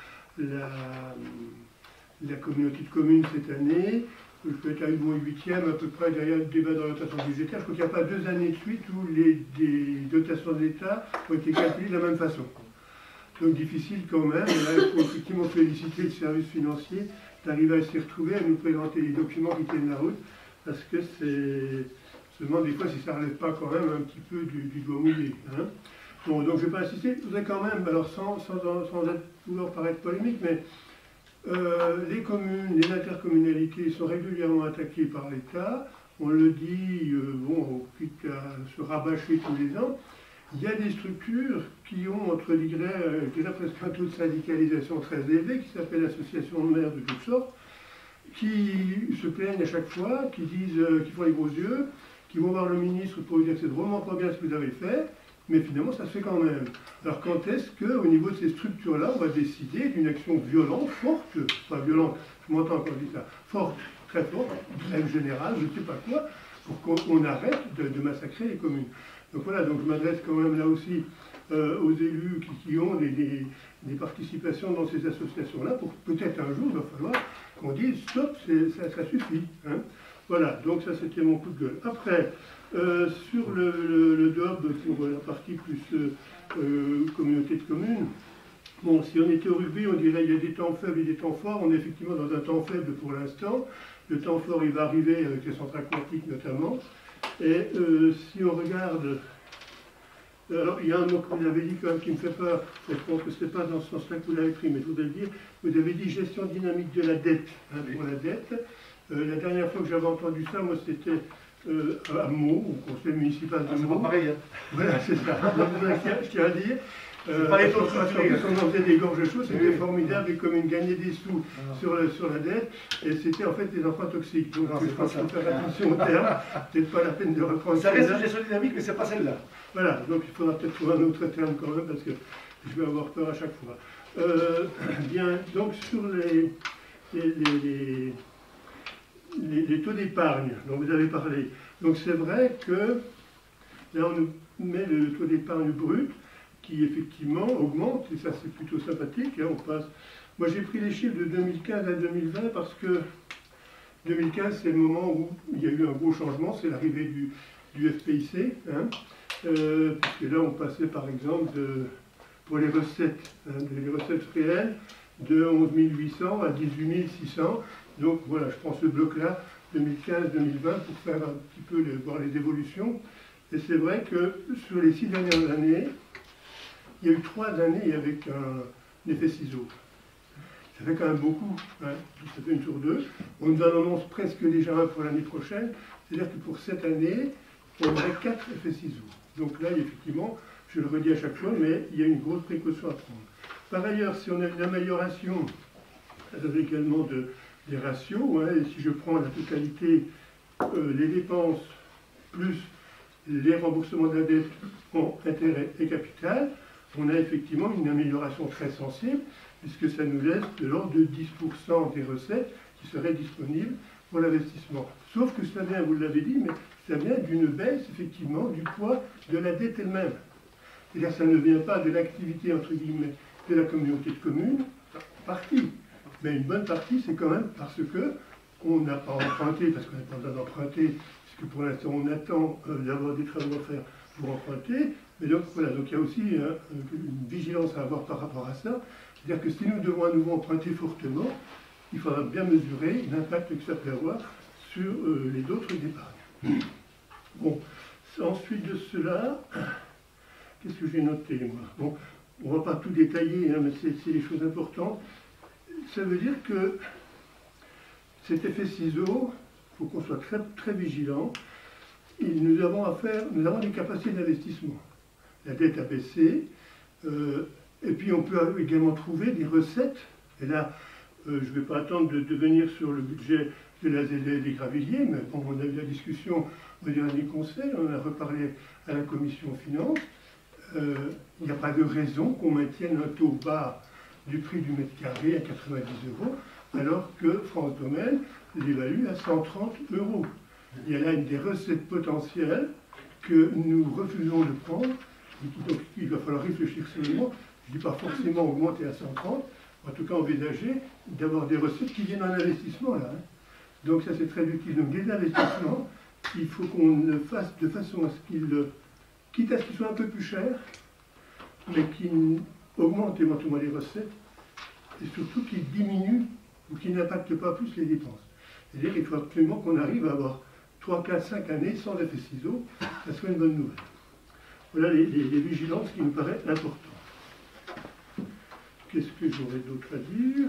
la communauté de communes cette année, je peux être à une ou 8e à peu près derrière le débat d'orientation budgétaire. Je crois qu'il n'y a pas 2 années de suite où les dotations de l'État ont été calculées de la même façon. Donc difficile quand même, et là il faut effectivement féliciter le service financier d'arriver à s'y retrouver, à nous présenter les documents qui tiennent la route, parce que c'est seulement des fois si ça ne relève pas quand même un petit peu du doigt mouillé. Hein. Bon, donc je ne vais pas insister, je voudrais quand même, alors sans vouloir paraître polémique, mais les communes, les intercommunalités sont régulièrement attaquées par l'État, on le dit, bon, quitte à se rabâcher tous les ans. Il y a des structures qui ont, entre je dirais presque un taux de syndicalisation très élevé, qui s'appelle l'association de maires de toutes sortes, qui se plaignent à chaque fois, qui disent, qui font les gros yeux, qui vont voir le ministre pour lui dire que c'est vraiment pas bien ce que vous avez fait, mais finalement ça se fait quand même. Alors quand est-ce qu'au niveau de ces structures-là, on va décider d'une action violente, forte, pas violente, je m'entends quand je dis ça, forte, très forte, grève générale, je ne sais pas quoi, pour qu'on arrête de massacrer les communes. Donc voilà, donc je m'adresse quand même là aussi aux élus qui ont des participations dans ces associations-là, pour peut-être un jour, il va falloir qu'on dise stop, ça suffit. Hein. Voilà, donc ça c'était mon coup de gueule. Après, sur le DOB, pour la partie plus communauté de communes, bon, si on était au rugby, on dirait qu'il y a des temps faibles et des temps forts. On est effectivement dans un temps faible pour l'instant. Le temps fort, il va arriver avec les centres aquatiques notamment. Et si on regarde, alors il y a un mot que vous avez dit quand même qui me fait peur, je pense que ce n'est pas dans ce sens-là que vous l'avez pris, mais je voudrais le dire, vous avez dit gestion dynamique de la dette, hein, pour la dette. La dernière fois que j'avais entendu ça, moi c'était à Meaux, au conseil municipal de Meaux. C'est pas pareil, hein. Voilà, c'est ça. Donc, je tiens à dire. Pas les taux de on en faisait des gorges chaudes, c'était formidable, les communes gagnaient des sous sur la dette, et c'était en fait des emprunts toxiques. Donc je pense qu'il faut faire attention au terme, peut-être pas la peine de reprendre. Ça reste une gestion dynamique, mais c'est pas celle-là. Voilà, donc il faudra peut-être trouver un autre terme quand même, parce que je vais avoir peur à chaque fois. Bien, donc sur les taux d'épargne dont vous avez parlé, donc c'est vrai que là on nous met le taux d'épargne brut, qui effectivement augmente, et ça c'est plutôt sympathique. Hein, on passe. Moi j'ai pris les chiffres de 2015 à 2020 parce que 2015 c'est le moment où il y a eu un gros changement, c'est l'arrivée du FPIC, hein, puisque là on passait par exemple pour les recettes, hein, les recettes réelles de 11 800 à 18 600. Donc voilà, je prends ce bloc-là, 2015-2020, pour faire un petit peu voir les évolutions. Et c'est vrai que sur les 6 dernières années, il y a eu 3 années avec un effet ciseau. Ça fait quand même beaucoup, hein, ça fait une sur 2. On nous en annonce presque déjà un pour l'année prochaine. C'est-à-dire que pour cette année, on aurait 4 effets ciseaux. Donc là, effectivement, je le redis à chaque fois, mais il y a une grosse précaution à prendre. Par ailleurs, si on a une amélioration Ça donne également des ratios. Hein, et si je prends la totalité, les dépenses plus les remboursements de la dette en intérêt et capital, on a effectivement une amélioration très sensible, puisque ça nous laisse de l'ordre de 10% des recettes qui seraient disponibles pour l'investissement. Sauf que ça vient, vous l'avez dit, mais ça vient d'une baisse, effectivement, du poids de la dette elle-même. C'est-à-dire que ça ne vient pas de l'activité, entre guillemets, de la communauté de communes, partie. Mais une bonne partie, c'est quand même parce que on n'a pas emprunté, parce qu'on n'a pas besoin d'emprunter, puisque pour l'instant, on attend d'avoir des travaux à faire pour emprunter. Mais donc, voilà, donc il y a aussi une vigilance à avoir par rapport à ça. C'est-à-dire que si nous devons à nouveau emprunter fortement, il faudra bien mesurer l'impact que ça peut avoir sur les autres épargnes. Bon, ensuite de cela, qu'est-ce que j'ai noté, moi? Bon, on ne va pas tout détailler, hein, mais c'est des choses importantes. Ça veut dire que cet effet ciseau, il faut qu'on soit très, très vigilant. Et nous avons des capacités d'investissement. La dette a baissé, et puis on peut également trouver des recettes. Et là, je ne vais pas attendre de venir sur le budget de la ZD des Gravilliers, mais bon, on a eu la discussion au dernier conseil, on a reparlé à la commission finances. Il n'y a pas de raison qu'on maintienne un taux bas du prix du mètre carré à 90 €, alors que France Domaine l'évalue à 130 €. Il y a là des recettes potentielles que nous refusons de prendre, donc il va falloir réfléchir sérieusement. Je ne dis pas forcément augmenter à 130, en tout cas envisager d'avoir des recettes qui viennent en investissement là. Hein. Donc ça c'est très utile. Donc des investissements, il faut qu'on le fasse de façon à ce qu'ils, quitte à ce qu'ils soient un peu plus chers, mais qu'ils augmentent éventuellement les recettes, et surtout qu'ils diminuent ou qu'ils n'impactent pas plus les dépenses. C'est-à-dire qu'il faut absolument qu'on arrive à avoir 3, 4, 5 années sans effet ciseau, ça serait une bonne nouvelle. Voilà les vigilances qui nous paraissent importantes. Qu'est-ce que j'aurais d'autre à dire?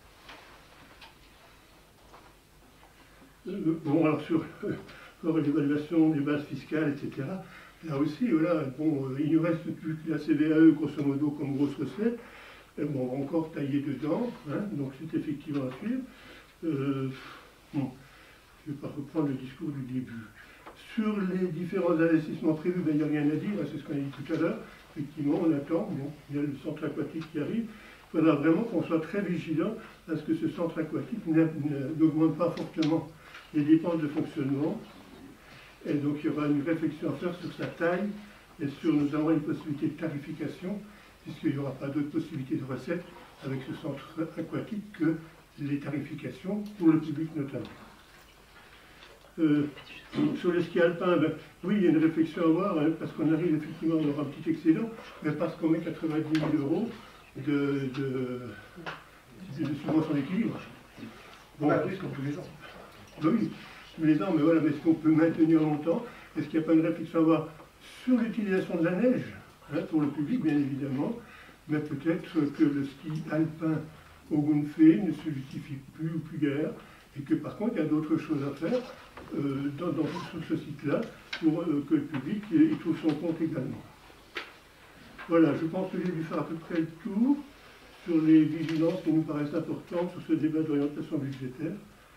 Bon, alors sur l'évaluation des bases fiscales, etc., là aussi, voilà, bon, il ne reste plus que la CVAE, grosso modo, comme grosse recette. Bon, on va encore tailler dedans, hein, donc c'est effectivement à suivre. Bon, je ne vais pas reprendre le discours du début. Sur les différents investissements prévus, ben, il n'y a rien à dire, c'est ce qu'on a dit tout à l'heure. Effectivement, on attend, bon, il y a le centre aquatique qui arrive. Il faudra vraiment qu'on soit très vigilant à ce que ce centre aquatique n'augmente pas fortement les dépenses de fonctionnement. Et donc, il y aura une réflexion à faire sur sa taille et sur notamment une possibilité de tarification, puisqu'il n'y aura pas d'autres possibilités de recettes avec ce centre aquatique que les tarifications pour le public notamment. Sur les skis alpins, ben, oui, il y a une réflexion à avoir, hein, parce qu'on arrive effectivement à avoir un petit excédent, mais parce qu'on met 90 000 € de subvention d'équilibre. Bon, plus comme tous les ans. Oui, tous les ans, mais voilà, mais est-ce qu'on peut maintenir longtemps? Est-ce qu'il n'y a pas une réflexion à avoir sur l'utilisation de la neige, hein, pour le public, bien évidemment, mais peut-être que le ski alpin au Gunfé ne se justifie plus ou plus guère, et que par contre, il y a d'autres choses à faire sur ce site-là pour que le public y trouve son compte également. Voilà, je pense que j'ai dû faire à peu près le tour sur les vigilances qui nous paraissent importantes sur ce débat d'orientation budgétaire.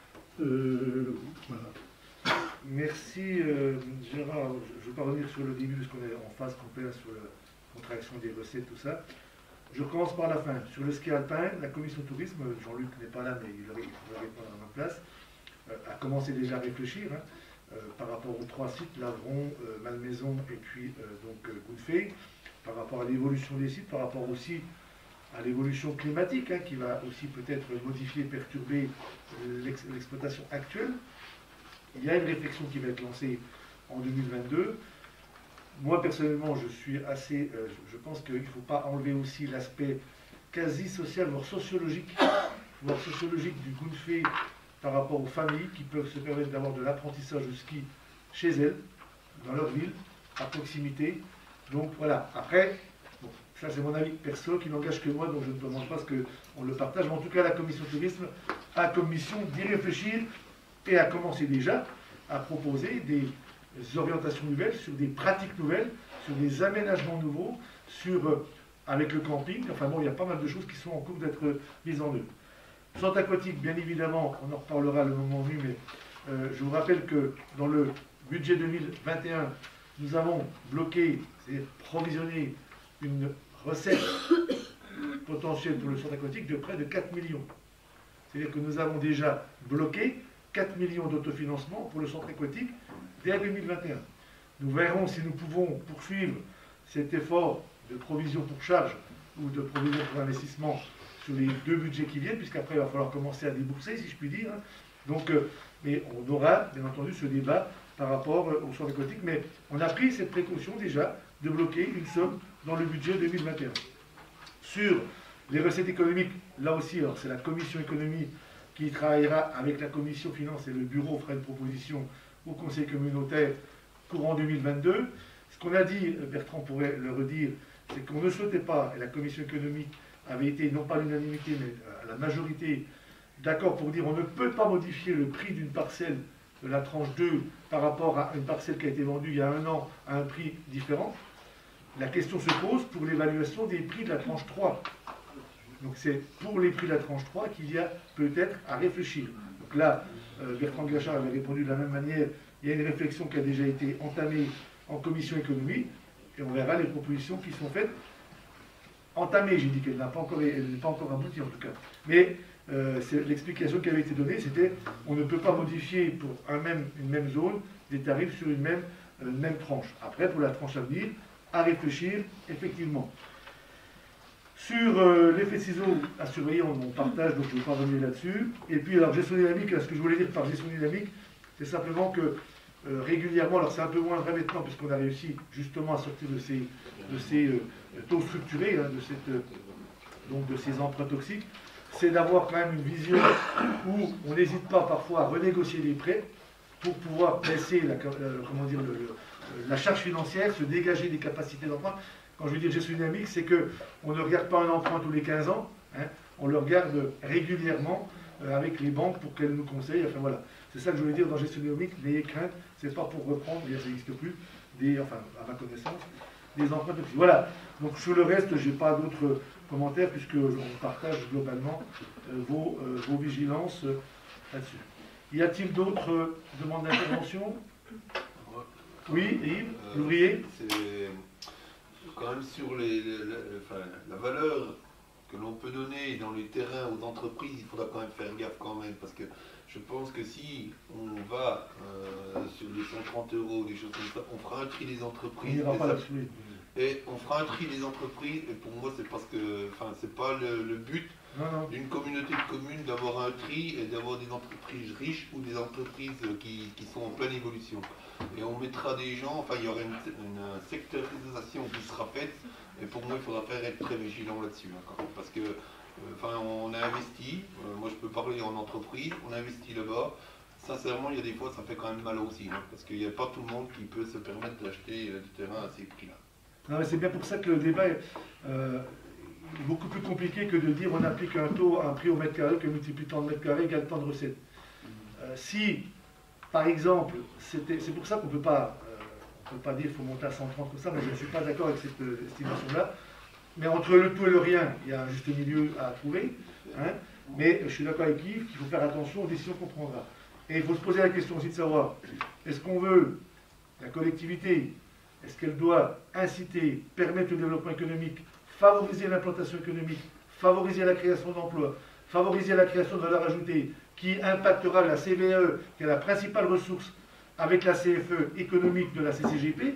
Voilà. Merci Gérard. Je ne vais pas revenir sur le début parce qu'on est en phase complète sur la contraction des recettes, tout ça. Je commence par la fin. Sur le ski alpin, la commission tourisme, Jean-Luc n'est pas là, mais il faudrait répondre à ma place, a commencé déjà à réfléchir par rapport aux 3 sites, Lavron, Malmaison et puis donc Gunfé, par rapport à l'évolution des sites, par rapport aussi à l'évolution climatique, qui va aussi peut-être modifier, perturber l'exploitation actuelle. Il y a une réflexion qui va être lancée en 2022. Moi, personnellement, je suis assez... je pense qu'il ne faut pas enlever aussi l'aspect quasi social, voire sociologique du Gunfé par rapport aux familles qui peuvent se permettre d'avoir de l'apprentissage de ski chez elles, dans leur ville, à proximité. Donc voilà. Après, bon, ça c'est mon avis perso qui n'engage que moi, donc je ne demande pas ce qu'on le partage. Mais en tout cas, la commission tourisme a comme mission d'y réfléchir et a commencé déjà à proposer des orientations nouvelles, sur des pratiques nouvelles, sur des aménagements nouveaux, sur, avec le camping. Enfin bon, il y a pas mal de choses qui sont en cours d'être mises en œuvre. Centre aquatique, bien évidemment, on en reparlera le moment venu, mais je vous rappelle que dans le budget 2021, nous avons bloqué, c'est-à-dire provisionné une recette potentielle pour le centre aquatique de près de 4 millions. C'est-à-dire que nous avons déjà bloqué 4 millions d'autofinancement pour le centre aquatique dès 2021. Nous verrons si nous pouvons poursuivre cet effort de provision pour charge ou de provision pour investissement sur les 2 budgets qui viennent, puisqu'après il va falloir commencer à débourser, si je puis dire. Donc, mais on aura bien entendu ce débat par rapport au centre aquatique, mais on a pris cette précaution déjà de bloquer une somme dans le budget 2021. Sur les recettes économiques, là aussi, alors c'est la commission économie qui travaillera avec la commission finance et le bureau fera une proposition au conseil communautaire courant 2022. Ce qu'on a dit, Bertrand pourrait le redire, c'est qu'on ne souhaitait pas, et la commission économique avait été, non pas l'unanimité, mais à la majorité, d'accord pour dire on ne peut pas modifier le prix d'une parcelle de la tranche 2 par rapport à une parcelle qui a été vendue il y a 1 an à un prix différent. La question se pose pour l'évaluation des prix de la tranche 3. Donc c'est pour les prix de la tranche 3 qu'il y a peut-être à réfléchir. Donc là, Bertrand Glachard avait répondu de la même manière. Il y a une réflexion qui a déjà été entamée en commission économie, et on verra les propositions qui sont faites. Entamée, j'ai dit qu'elle n'est pas encore aboutie en tout cas. Mais l'explication qui avait été donnée, c'était on ne peut pas modifier pour une même zone des tarifs sur une même tranche. Après, pour la tranche à venir, à réfléchir, effectivement. Sur l'effet de ciseaux à surveiller, on partage, donc je ne vais pas revenir là-dessus. Et puis, alors, gestion dynamique, ce que je voulais dire par gestion dynamique, c'est simplement que régulièrement, alors c'est un peu moins vrai maintenant, puisqu'on a réussi justement à sortir de ces taux structurés, hein, de ces emprunts toxiques, c'est d'avoir quand même une vision où on n'hésite pas parfois à renégocier les prêts pour pouvoir baisser la charge financière, se dégager des capacités d'emprunt. Quand je veux dire gestion dynamique, c'est qu'on ne regarde pas un emprunt tous les 15 ans, hein, on le regarde régulièrement avec les banques pour qu'elles nous conseillent. Enfin voilà, c'est ça que je voulais dire dans gestion dynamique, n'ayez crainte, c'est pas pour reprendre, ça n'existe plus, à ma connaissance, des emprunts toxiques. Voilà, donc sur le reste, je n'ai pas d'autres commentaires puisque on partage globalement vos vigilances là-dessus. Y a-t-il d'autres demandes d'intervention? Oui, Yves, l'ouvrier? C'est quand même sur la valeur que l'on peut donner dans les terrains aux entreprises, il faudra quand même faire gaffe quand même, parce que je pense que si on va sur les 130 €, des choses comme ça, on fera un tri des entreprises. Et on fera un tri des entreprises, et pour moi c'est parce que, c'est pas le but d'une communauté de communes d'avoir un tri et d'avoir des entreprises riches ou des entreprises qui sont en pleine évolution. Et on mettra des gens, il y aura une sectorisation qui sera faite, et pour moi il faudra être très vigilant là-dessus, hein, parce que on a investi, moi je peux parler en entreprise, on a investi là-bas. Sincèrement, il y a des fois ça fait quand même mal aussi, hein, parce qu'il n'y a pas tout le monde qui peut se permettre d'acheter du terrain à ces prix-là. C'est bien pour ça que le débat est beaucoup plus compliqué que de dire on applique un prix au mètre carré que multiplie tant de mètres carrés égale tant de recettes. Si, par exemple, c'est pour ça qu'on ne peut pas dire qu'il faut monter à 130 comme ça, mais je ne suis pas d'accord avec cette estimation-là. Mais entre le tout et le rien, il y a un juste milieu à trouver. Hein, mais je suis d'accord avec Yves qu'il faut faire attention aux décisions qu'on prendra. Et il faut se poser la question aussi de savoir, est-ce qu'on veut la collectivité, est-ce qu'elle doit inciter, permettre le développement économique, favoriser l'implantation économique, favoriser la création d'emplois, favoriser la création de valeur ajoutée, qui impactera la CVE, qui est la principale ressource, avec la CFE économique de la CCGP.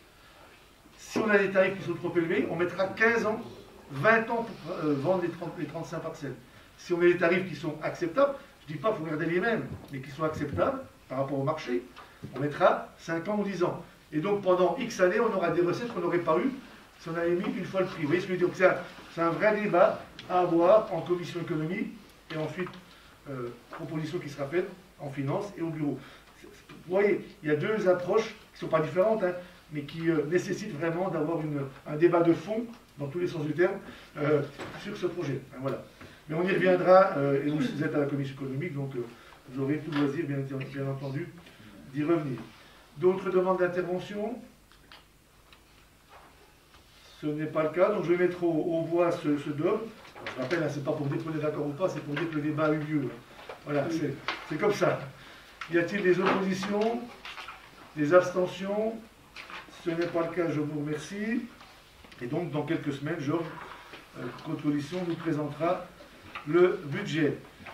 Si on a des tarifs qui sont trop élevés, on mettra 15 ans, 20 ans pour vendre les 35 parcelles. Si on a des tarifs qui sont acceptables, je ne dis pas qu'il faut garder les mêmes, mais qui sont acceptables par rapport au marché, on mettra 5 ans ou 10 ans. Et donc pendant X années, on aura des recettes qu'on n'aurait pas eues si on avait mis une fois le prix. Vous voyez ce que je veux dire? C'est un vrai débat à avoir en commission économique et ensuite proposition qui sera faite en finance et au bureau. Vous voyez, il y a deux approches qui ne sont pas différentes, hein, mais qui nécessitent vraiment d'avoir un débat de fond, dans tous les sens du terme, sur ce projet. Hein, voilà. Mais on y reviendra, et vous êtes à la commission économique, donc vous aurez tout loisir, bien entendu, d'y revenir. D'autres demandes d'intervention? Ce n'est pas le cas, donc je vais mettre au voix ce dogme. Je rappelle, hein, c'est pas pour dire qu'on est d'accord ou pas, c'est pour dire que le débat a eu lieu. Voilà, c'est comme ça. Y a-t-il des oppositions? Des abstentions? Ce n'est pas le cas, je vous remercie. Et donc, dans quelques semaines, Georges, Côte-Coalition, nous présentera le budget.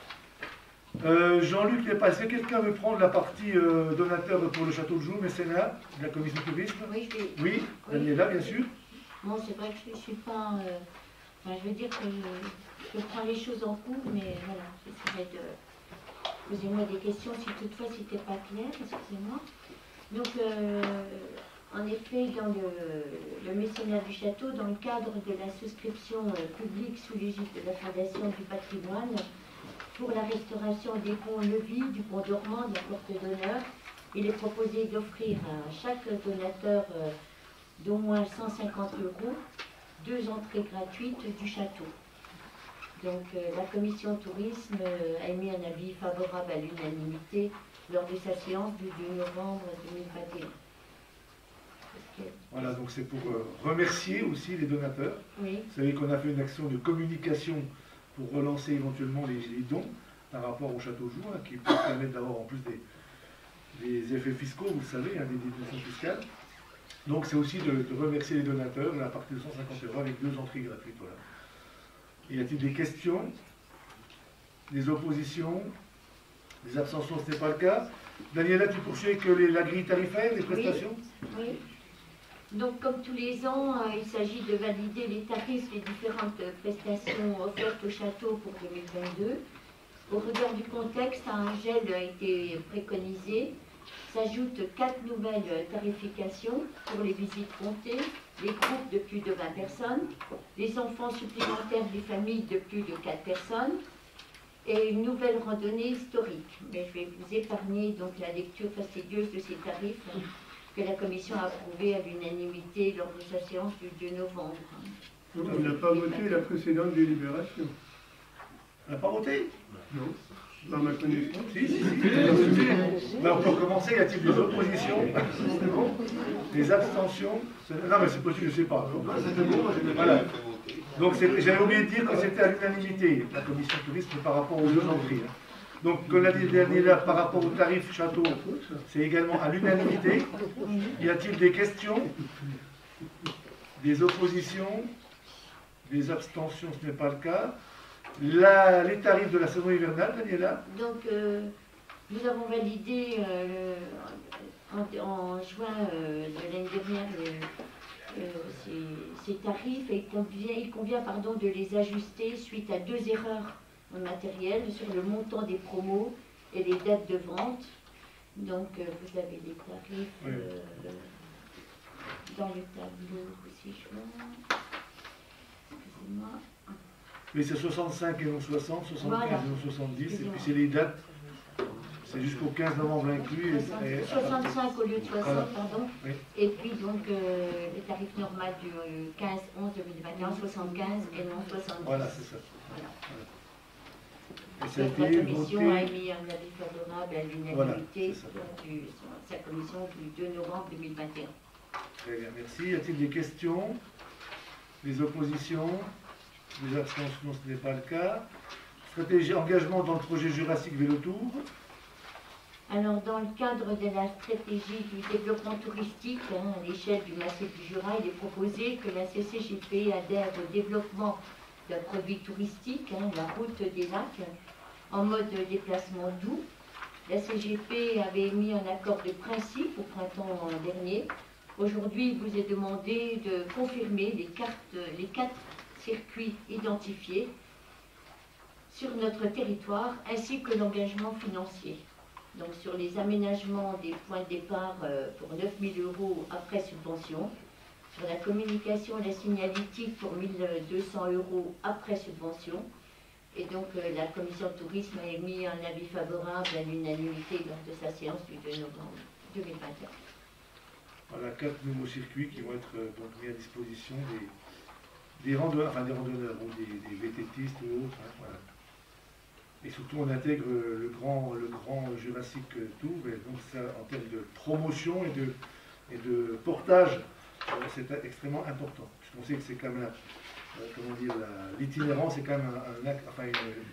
Jean-Luc est passé. Quelqu'un veut prendre la partie donateur pour le château de Joux, mécénat, de la commission tourisme? Oui, Oui, Daniela, bien sûr. Bon, c'est vrai que je ne suis pas... enfin, je veux dire que je prends les choses en cours, mais voilà, j'essaierai de... Posez-moi des questions si toutefois c'était pas clair, excusez-moi. Donc, en effet, dans le mécénat du château, dans le cadre de la souscription publique sous l'égide de la Fondation du patrimoine, pour la restauration des ponts-levis, du pont dormant, de la porte d'honneur, il est proposé d'offrir à chaque donateur d'au moins 150 € 2 entrées gratuites du château. Donc la commission tourisme a émis un avis favorable à l'unanimité lors de sa séance du 2 novembre 2021. Voilà, donc c'est pour remercier aussi les donateurs. Oui. Vous savez qu'on a fait une action de communication pour relancer éventuellement les dons par rapport au château de Joux, hein, qui peut permettre d'avoir en plus des effets fiscaux, vous le savez, hein, des déductions fiscales. Donc c'est aussi de remercier les donateurs à partir de 150 € avec 2 entrées gratuites. Voilà. Y a-t-il des questions? Des oppositions? Des abstentions? Ce n'est pas le cas. Daniela, tu poursuis avec la grille tarifaire, les prestations? Oui. Donc comme tous les ans, il s'agit de valider les tarifs des différentes prestations offertes au château pour 2022. Au regard du contexte, un gel a été préconisé. S'ajoutent 4 nouvelles tarifications pour les visites comptées, les groupes de plus de 20 personnes, les enfants supplémentaires des familles de plus de 4 personnes et une nouvelle randonnée historique. Mais je vais vous épargner donc la lecture fastidieuse de ces tarifs que la commission a approuvés à l'unanimité lors de sa séance du 2 novembre. On n'a pas voté la précédente délibération. On n'a pas voté? Non. Par ma connaissance. Si. Ben, on peut commencer. Y a-t-il des oppositions? C'est bon. Des abstentions? Non, mais c'est possible, je ne sais pas. Voilà. Donc j'avais oublié de dire que c'était à l'unanimité, la commission tourisme, par rapport aux 2 entrées. Donc, comme l'a dit Daniela, par rapport au tarif château, c'est également à l'unanimité. Y a-t-il des questions? Des oppositions? Des abstentions? Ce n'est pas le cas. Les tarifs de la saison hivernale, Daniela? Donc, nous avons validé en juin de l'année dernière ces tarifs et il convient de les ajuster suite à 2 erreurs matérielles sur le montant des promos et les dates de vente. Donc, vous avez les tarifs dans le tableau aussi, excusez-moi. Oui, c'est 65 et non 60, 75 voilà. et non 70, et puis c'est les dates, c'est jusqu'au 15 novembre inclus. 65 au lieu de 60, voilà. Pardon. Oui. Et puis donc les tarifs normaux du 15-11-2021, 75 et non 70. Voilà, c'est ça. Voilà. Et ça a Donc, la été commission voté. a émis un avis favorable à l'unanimité Voilà, c'est ça. sa commission du 2 novembre 2021. Très bien, merci. Y a-t-il des questions? Des oppositions? Des abstentions? Ce n'est pas le cas. Stratégie engagement dans le projet Jurassique Vélotour. Alors, dans le cadre de la stratégie du développement touristique à l'échelle du massif du Jura, il est proposé que la CCGP adhère au développement d'un produit touristique, la route des lacs, en mode déplacement doux. La CGP avait émis un accord de principe au printemps dernier. Aujourd'hui, il vous est demandé de confirmer les 4 circuits identifiés sur notre territoire, ainsi que l'engagement financier. Donc sur les aménagements des points de départ pour 9 000 € après subvention, sur la communication et la signalétique pour 1 200 € après subvention. Et donc la commission de tourisme a émis un avis favorable à l'unanimité lors de sa séance du 2 novembre 2021. Voilà, 4 nouveaux circuits qui vont être donc mis à disposition des randonneurs, ou des VTTistes ou autres. Voilà. Et surtout, on intègre le grand Jurassic Tour, et donc ça, en termes de promotion et de portage c'est extrêmement important. Puisqu'on sait que c'est quand même, comment dire, l'itinérance, c'est quand même un acte, enfin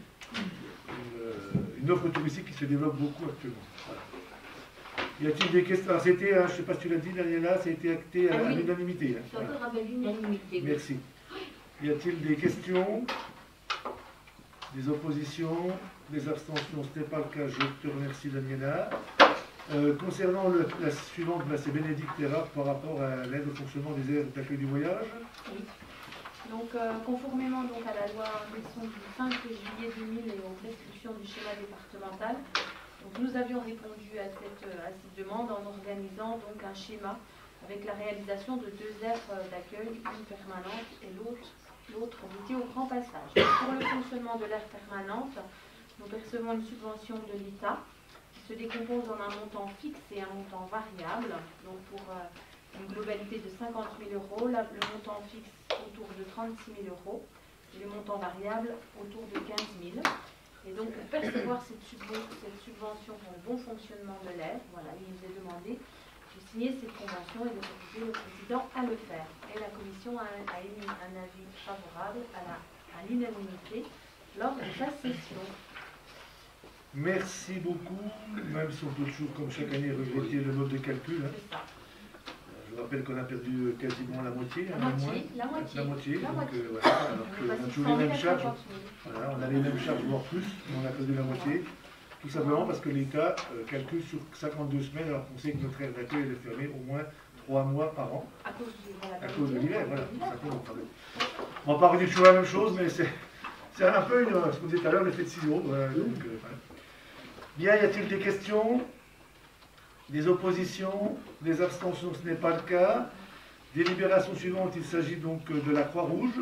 une offre touristique qui se développe beaucoup actuellement. Voilà. Y a-t-il des questions? Alors c'était, je ne sais pas si tu l'as dit, Daniela, ça a été acté à l'unanimité. Hein. Voilà. L'unanimité. Merci. Y a-t-il des questions? Des oppositions? Des abstentions? Ce n'est pas le cas. Je te remercie, Daniela. Concernant la suivante, c'est Bénédicte Erard par rapport à l'aide au fonctionnement des aires d'accueil du voyage. Oui. Donc, conformément donc, à la loi du 5 juillet 2000 et aux prescriptions du schéma départemental, donc, nous avions répondu à cette demande en organisant donc, un schéma avec la réalisation de 2 aires d'accueil, une permanente et l'autre dédiée au grand passage. Donc, pour le fonctionnement de l'aire permanente, nous percevons une subvention de l'État qui se décompose en un montant fixe et un montant variable, donc pour une globalité de 50 000 €, le montant fixe autour de 36 000 € et le montant variable autour de 15 000 €. Et donc pour percevoir cette subvention pour le bon fonctionnement de l'aire, voilà, il nous est demandé de signer cette convention et de s'occuper le président à le faire. Et la commission a émis un avis favorable à l'unanimité lors de sa session. Merci beaucoup, même si on peut toujours, comme chaque année, regretter le mode de calcul. Hein. C'est ça. Je vous rappelle qu'on a perdu quasiment la moitié. La moitié. Donc, voilà, alors qu'on a toujours les mêmes charges. Voilà, on a les mêmes charges, voire plus, mais on a perdu la moitié. Tout simplement parce que l'État calcule sur 52 semaines, alors qu'on sait que notre aire d'accueil est fermée au moins 3 mois par an. À cause de l'hiver, voilà, tout simplement. On va pas redire toujours la même chose, mais c'est un peu, ce qu'on disait tout à l'heure, l'effet de ciseaux. Voilà, donc, voilà. Bien, y a-t-il des questions? Des oppositions? Des abstentions? Ce n'est pas le cas. Délibération suivante, il s'agit donc de la Croix-Rouge.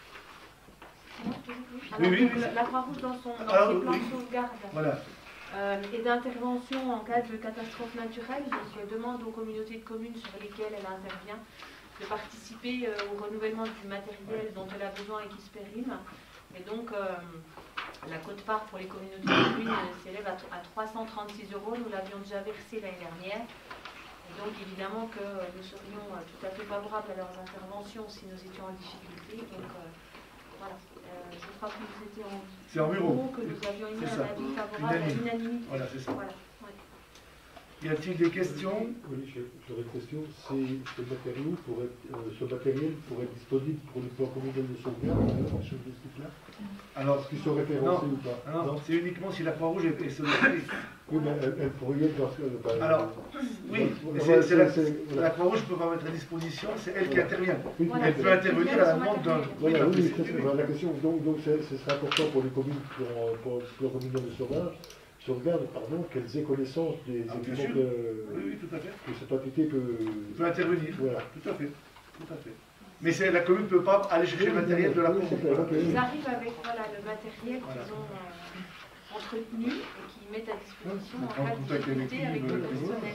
Oui. La Croix-Rouge dans ses plans de sauvegarde voilà. Et d'intervention en cas de catastrophe naturelle, donc demande aux communautés de communes sur lesquelles elle intervient de participer au renouvellement du matériel dont elle a besoin et qui se périme. Et donc la quote-part pour les communautés de communes s'élève à 336 €. Nous l'avions déjà versé l'année dernière. Et donc évidemment que nous serions tout à fait favorables à leurs interventions si nous étions en difficulté. Donc voilà, je crois que nous étions en bureau, que nous avions émis un avis favorable à l'unanimité. Voilà, c'est ça. Voilà, ouais. Y a-t-il des questions? Oui, j'aurais une question. Ce matériel pourrait être disponible pour les plans communaux de sauvegarde, quelque chose de ce type-là? Alors, est-ce qu'ils sont référencés ou pas? Non, c'est uniquement si la Croix-Rouge est sollicitée. Oui, mais elle pourrait être parce que... Alors, oui, la Croix-Rouge peut pas mettre à disposition, c'est elle qui intervient. Voilà, elle peut intervenir à la demande d'un... Voilà, oui, la question, donc ce serait important pour les communes, pour les communes de sauvegarde, qu'elles aient connaissance des équipements oui, tout à fait. que cette entité peut intervenir. Voilà. Tout à fait. Mais la commune ne peut pas aller chercher le matériel de la Croix-Rouge. Ils arrivent avec le matériel qu'ils ont entretenu et qu'ils mettent à disposition en cas de difficulté avec le personnel.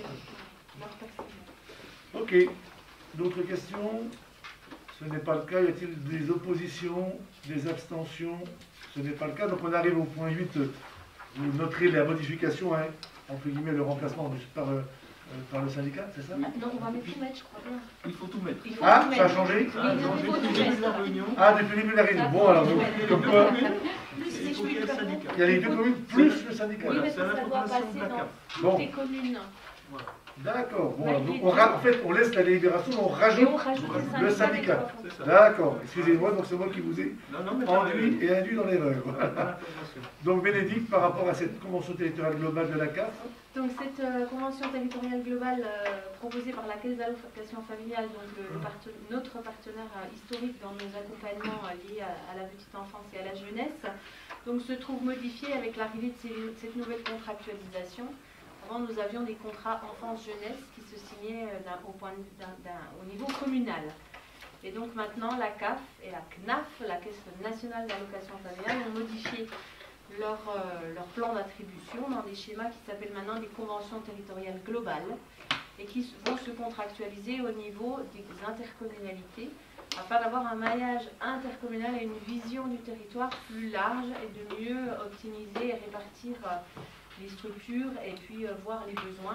Ok. D'autres questions? Ce n'est pas le cas. Y a-t-il des oppositions, des abstentions? Ce n'est pas le cas. Donc on arrive au point 8. Vous noterez la modification, hein, entre guillemets, le remplacement par le syndicat, c'est ça? Non, on va tout mettre, je crois bien. Il faut tout mettre. Ça a changé? Depuis le début de la réunion. Depuis le début de la réunion. Bon, alors, comme quoi, il y a les deux communes plus le syndicat. Oui, mais ça doit passer dans toutes les communes. D'accord. Bon, donc en fait, on laisse la délibération, on rajoute le syndicat. D'accord. Excusez-moi, donc c'est moi qui vous ai induit dans l'erreur. Donc Bénédicte, par rapport à cette convention territoriale globale de la CAF. Donc cette convention territoriale globale proposée par la Caisse d'allocation familiale, donc notre partenaire historique dans nos accompagnements liés à la petite enfance et à la jeunesse, donc se trouve modifiée avec l'arrivée de cette nouvelle contractualisation. Avant, nous avions des contrats enfance-jeunesse qui se signaient au niveau communal. Et donc maintenant, la CAF et la CNAF, la Caisse nationale d'allocation familiale, ont modifié leur plan d'attribution dans des schémas qui s'appellent maintenant des conventions territoriales globales et qui vont se contractualiser au niveau des intercommunalités afin d'avoir un maillage intercommunal et une vision du territoire plus large et de mieux optimiser et répartir les structures et puis voir les besoins.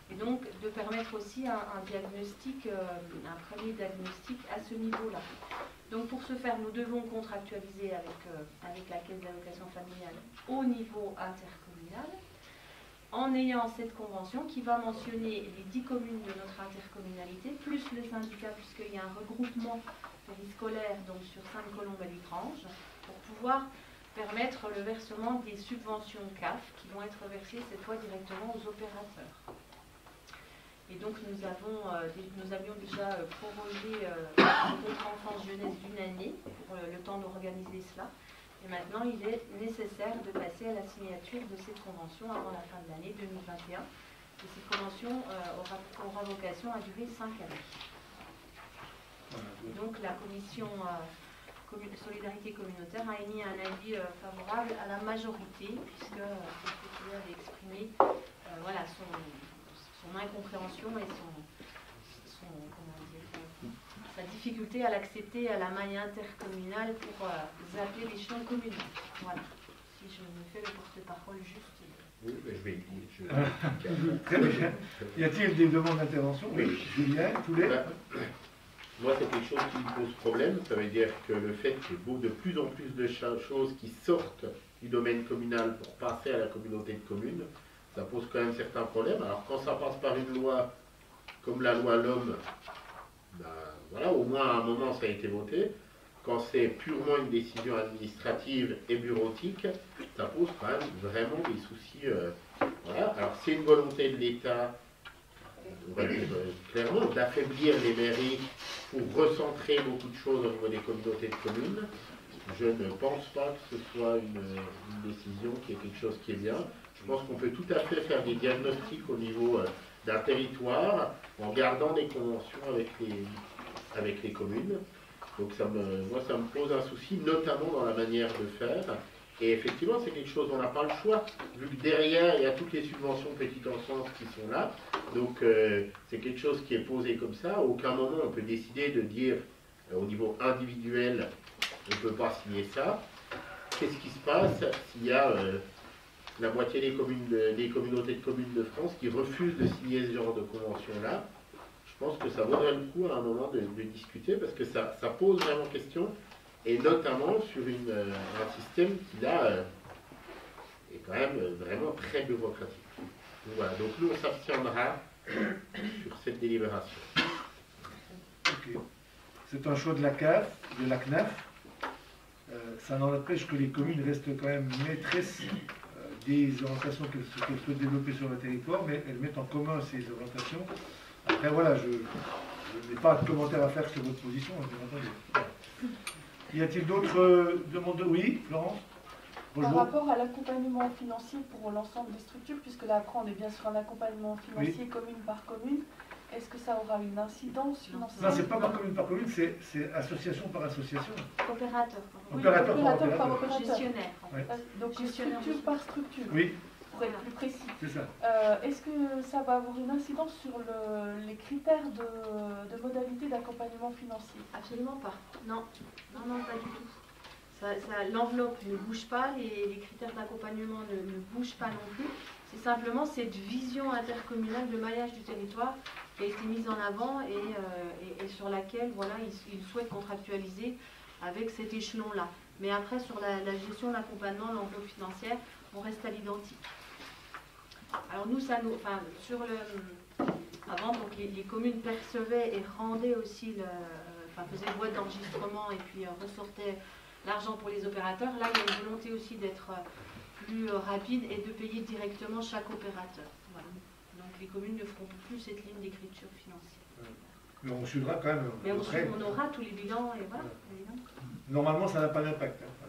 Et donc de permettre aussi un diagnostic, un premier diagnostic à ce niveau-là. Donc pour ce faire, nous devons contractualiser avec la Caisse d'allocation familiale au niveau intercommunal, en ayant cette convention qui va mentionner les 10 communes de notre intercommunalité, plus le syndicat, puisqu'il y a un regroupement périscolaire donc sur Sainte-Colombe-à-Lutrange, pour pouvoir permettre le versement des subventions CAF qui vont être versées cette fois directement aux opérateurs. Et donc nous avions déjà prorogé le contrat enfance-jeunesse d'1 année pour le temps d'organiser cela. Et maintenant, il est nécessaire de passer à la signature de cette convention avant la fin de l'année 2021. Et cette convention aura vocation à durer 5 années. Et donc la commission Solidarité communautaire a émis un avis favorable à la majorité, puisque le avait exprimé voilà, son incompréhension et sa difficulté à l'accepter à la maille intercommunale pour appeler l'échelon communal. Voilà. Si je me fais le porte-parole juste. Oui, mais je vais dire. Très bien. Y a-t-il des demandes d'intervention? Oui, Julien, Poulet. Moi, c'est quelque chose qui me pose problème. Ça veut dire que le fait qu'il y ait de plus en plus de choses qui sortent du domaine communal pour passer à la communauté de communes, ça pose quand même certains problèmes. Alors quand ça passe par une loi comme la loi L'Homme, ben, voilà, au moins à un moment ça a été voté. Quand c'est purement une décision administrative et bureautique, ça pose quand même vraiment des soucis. Voilà. Alors c'est une volonté de l'État, on va dire clairement, d'affaiblir les mairies pour recentrer beaucoup de choses au niveau des communautés de communes. Je ne pense pas que ce soit une décision qui est quelque chose qui est bien. Je pense qu'on peut tout à fait faire des diagnostics au niveau d'un territoire en gardant des conventions avec les communes. Donc moi, ça me pose un souci, notamment dans la manière de faire. Et effectivement, c'est quelque chose, on n'a pas le choix, vu que derrière, il y a toutes les subventions petite enfance qui sont là. Donc, c'est quelque chose qui est posé comme ça. À aucun moment, on peut décider de dire, au niveau individuel, on ne peut pas signer ça. Qu'est-ce qui se passe s'il y a la moitié des communautés de communes de France qui refusent de signer ce genre de convention-là? Je pense que ça vaudrait le coup à un moment de discuter, parce que ça pose vraiment question, et notamment sur un système qui là est quand même vraiment très bureaucratique. Donc, voilà, donc nous on s'abstiendra sur cette délibération. Ok. C'est un choix de la CAF, de la CNAF. Ça n'empêche que les communes restent quand même maîtresses des orientations qu'elles souhaitent développer sur le territoire, mais elles mettent en commun ces orientations. Après voilà, je n'ai pas de commentaire à faire sur votre position, bien entendu. Y a-t-il d'autres demandes? Oui, Florence? Bonjour. Par rapport à l'accompagnement financier pour l'ensemble des structures, puisque là après on est bien sur un accompagnement financier oui. Commune par commune, est-ce que ça aura une incidence financière? Non, c'est pas par commune, c'est association par association. Opérateur. Oui, opérateur par opérateur. Gestionnaire. Oui. Donc gestionnaire structure par structure. Oui. Pour être plus précis. C'est ça. Est-ce que ça va avoir une incidence sur les critères de modalité d'accompagnement financier? Absolument pas. Non, pas du tout. L'enveloppe ne bouge pas, les critères d'accompagnement ne bougent pas non plus. C'est simplement cette vision intercommunale de maillage du territoire qui a été mise en avant et sur laquelle voilà, ils souhaitent contractualiser avec cet échelon-là. Mais après, sur la gestion de l'accompagnement, l'enveloppe financière, on reste à l'identique. Alors nous, avant, donc, les communes percevaient et rendaient aussi, faisaient une boîte d'enregistrement et puis ressortaient l'argent pour les opérateurs. Là, il y a une volonté aussi d'être plus rapide et de payer directement chaque opérateur. Voilà. Donc les communes ne feront plus cette ligne d'écriture financière. Mais on suivra quand même. Mais on aura tous les bilans et voilà. Normalement, ça n'a pas d'impact. Hein.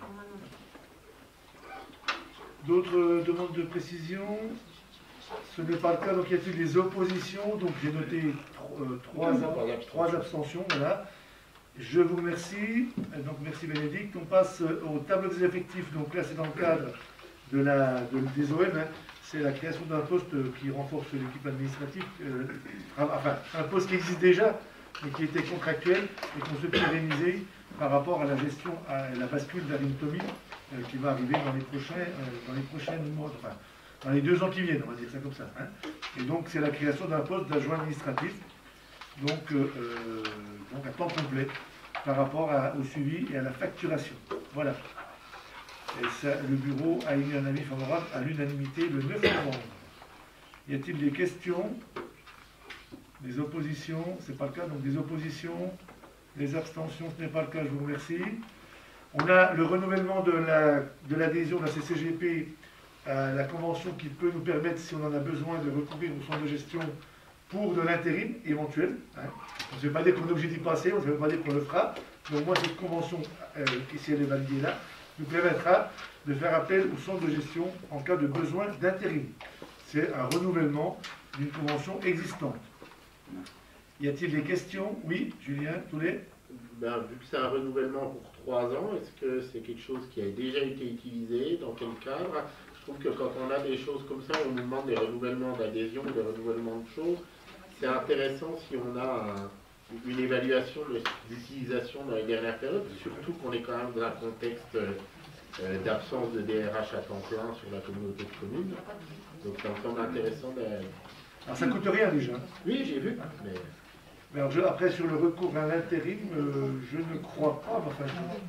D'autres demandes de précision? Ce n'est pas le cas, donc y a-t-il des oppositions? Donc j'ai noté trois abstentions, voilà. Je vous remercie, donc merci Bénédicte. On passe au tableau des effectifs, donc là c'est dans le cadre des OM, hein. C'est la création d'un poste qui renforce l'équipe administrative, un poste qui existe déjà, mais qui était contractuel et qu'on se pérenniser par rapport à la gestion, à la bascule vers une TOMI qui va arriver dans les prochains mois, dans les 2 ans qui viennent, on va dire ça comme ça. Hein. Et donc c'est la création d'un poste d'adjoint administratif, donc à temps complet, par rapport au suivi et à la facturation. Voilà. Et ça, le bureau a émis un avis favorable à l'unanimité le 9 novembre. Y a-t-il des questions? Des oppositions? C'est pas le cas, donc des oppositions? Des abstentions? Ce n'est pas le cas, je vous remercie. On a le renouvellement de l'adhésion de la CCGP à la convention qui peut nous permettre, si on en a besoin, de recourir au centre de gestion pour de l'intérim éventuel. Hein. On ne veut pas dire qu'on est obligé d'y passer, on ne veut pas dire qu'on le fera, mais au moins cette convention, si elle est validée là, nous permettra de faire appel au centre de gestion en cas de besoin d'intérim. C'est un renouvellement d'une convention existante. Y a-t-il des questions? Oui, Julien, Toulet? Vu que c'est un renouvellement pour 3 ans, est-ce que c'est quelque chose qui a déjà été utilisé? Dans quel cadre? Je trouve que quand on a des choses comme ça, on nous demande des renouvellements d'adhésion, des renouvellements de choses. C'est intéressant si on a une évaluation de l'utilisation dans les dernières périodes, surtout qu'on est quand même dans un contexte d'absence de DRH à temps plein sur la communauté de communes. Donc ça me semble intéressant de... Alors ça ne coûte rien déjà. Oui, j'ai vu. Mais alors, après, sur le recours à l'intérim, je ne crois pas. Enfin,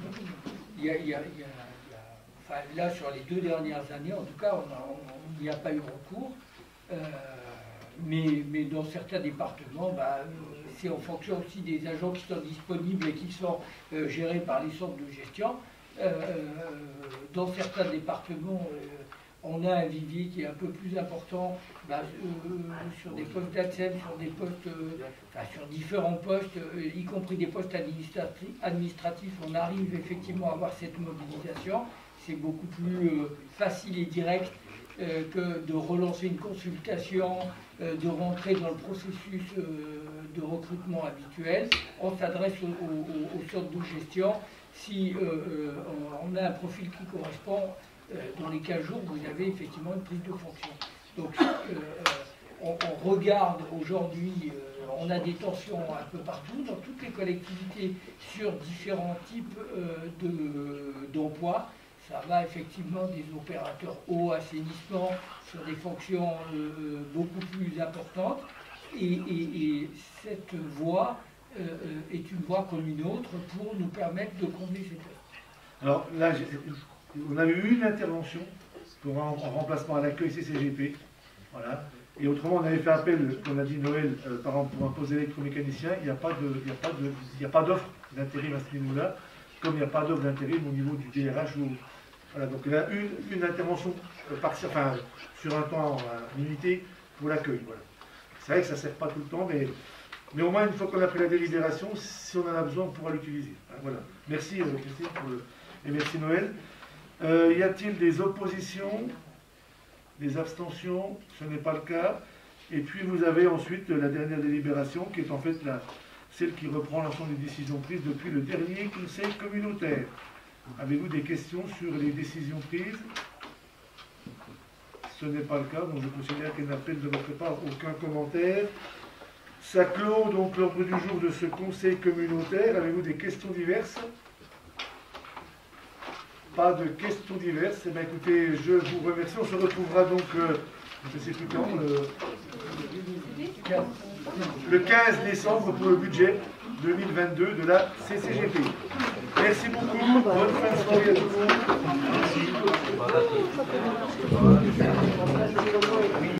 enfin, là, sur les 2 dernières années, en tout cas, il n'y a pas eu recours. Mais dans certains départements, c'est en fonction aussi des agents qui sont disponibles et qui sont gérés par les centres de gestion. Dans certains départements, on a un vivier qui est un peu plus important sur des postes d'ATSEM, sur des postes, sur différents postes, y compris des postes administratifs. On arrive effectivement à avoir cette mobilisation. C'est beaucoup plus facile et direct que de relancer une consultation, de rentrer dans le processus de recrutement habituel. On s'adresse au centre de gestion. Si on a un profil qui correspond, dans les 15 jours, vous avez effectivement une prise de fonction. Donc, on regarde aujourd'hui, on a des tensions un peu partout, dans toutes les collectivités, sur différents types d'emplois. Ça va effectivement des opérateurs eau, assainissement, sur des fonctions beaucoup plus importantes. Et cette voie est une voie comme une autre pour nous permettre de combler ces postes. Alors là, on a eu une intervention pour un remplacement à l'accueil CCGP. Voilà. Et autrement, on avait fait appel, comme l'a dit Noël, par exemple, pour un poste d'électromécanicien. Il n'y a pas d'offre d'intérim à ce niveau-là, comme il n'y a pas d'offre d'intérim au niveau du DRH. Voilà, donc il y a une intervention partielle, sur un temps limité pour l'accueil. Voilà. C'est vrai que ça ne sert pas tout le temps, mais au moins, une fois qu'on a pris la délibération, si on en a besoin, on pourra l'utiliser. Voilà. Merci Christine et merci Noël. Y a-t-il des oppositions, des abstentions? Ce n'est pas le cas. Et puis vous avez ensuite la dernière délibération qui est en fait celle qui reprend l'ensemble des décisions prises depuis le dernier conseil communautaire. Avez-vous des questions sur les décisions prises? Ce n'est pas le cas, donc je considère qu'elle n'appelle de votre part aucun commentaire. Ça clôt donc l'ordre du jour de ce conseil communautaire. Avez-vous des questions diverses? Pas de questions diverses. Eh bien, écoutez, je vous remercie. On se retrouvera donc, je ne sais plus quand, le 15 décembre pour le budget 2022 de la CCGP. Merci beaucoup. Bonne fin de soirée à tout le monde. Merci.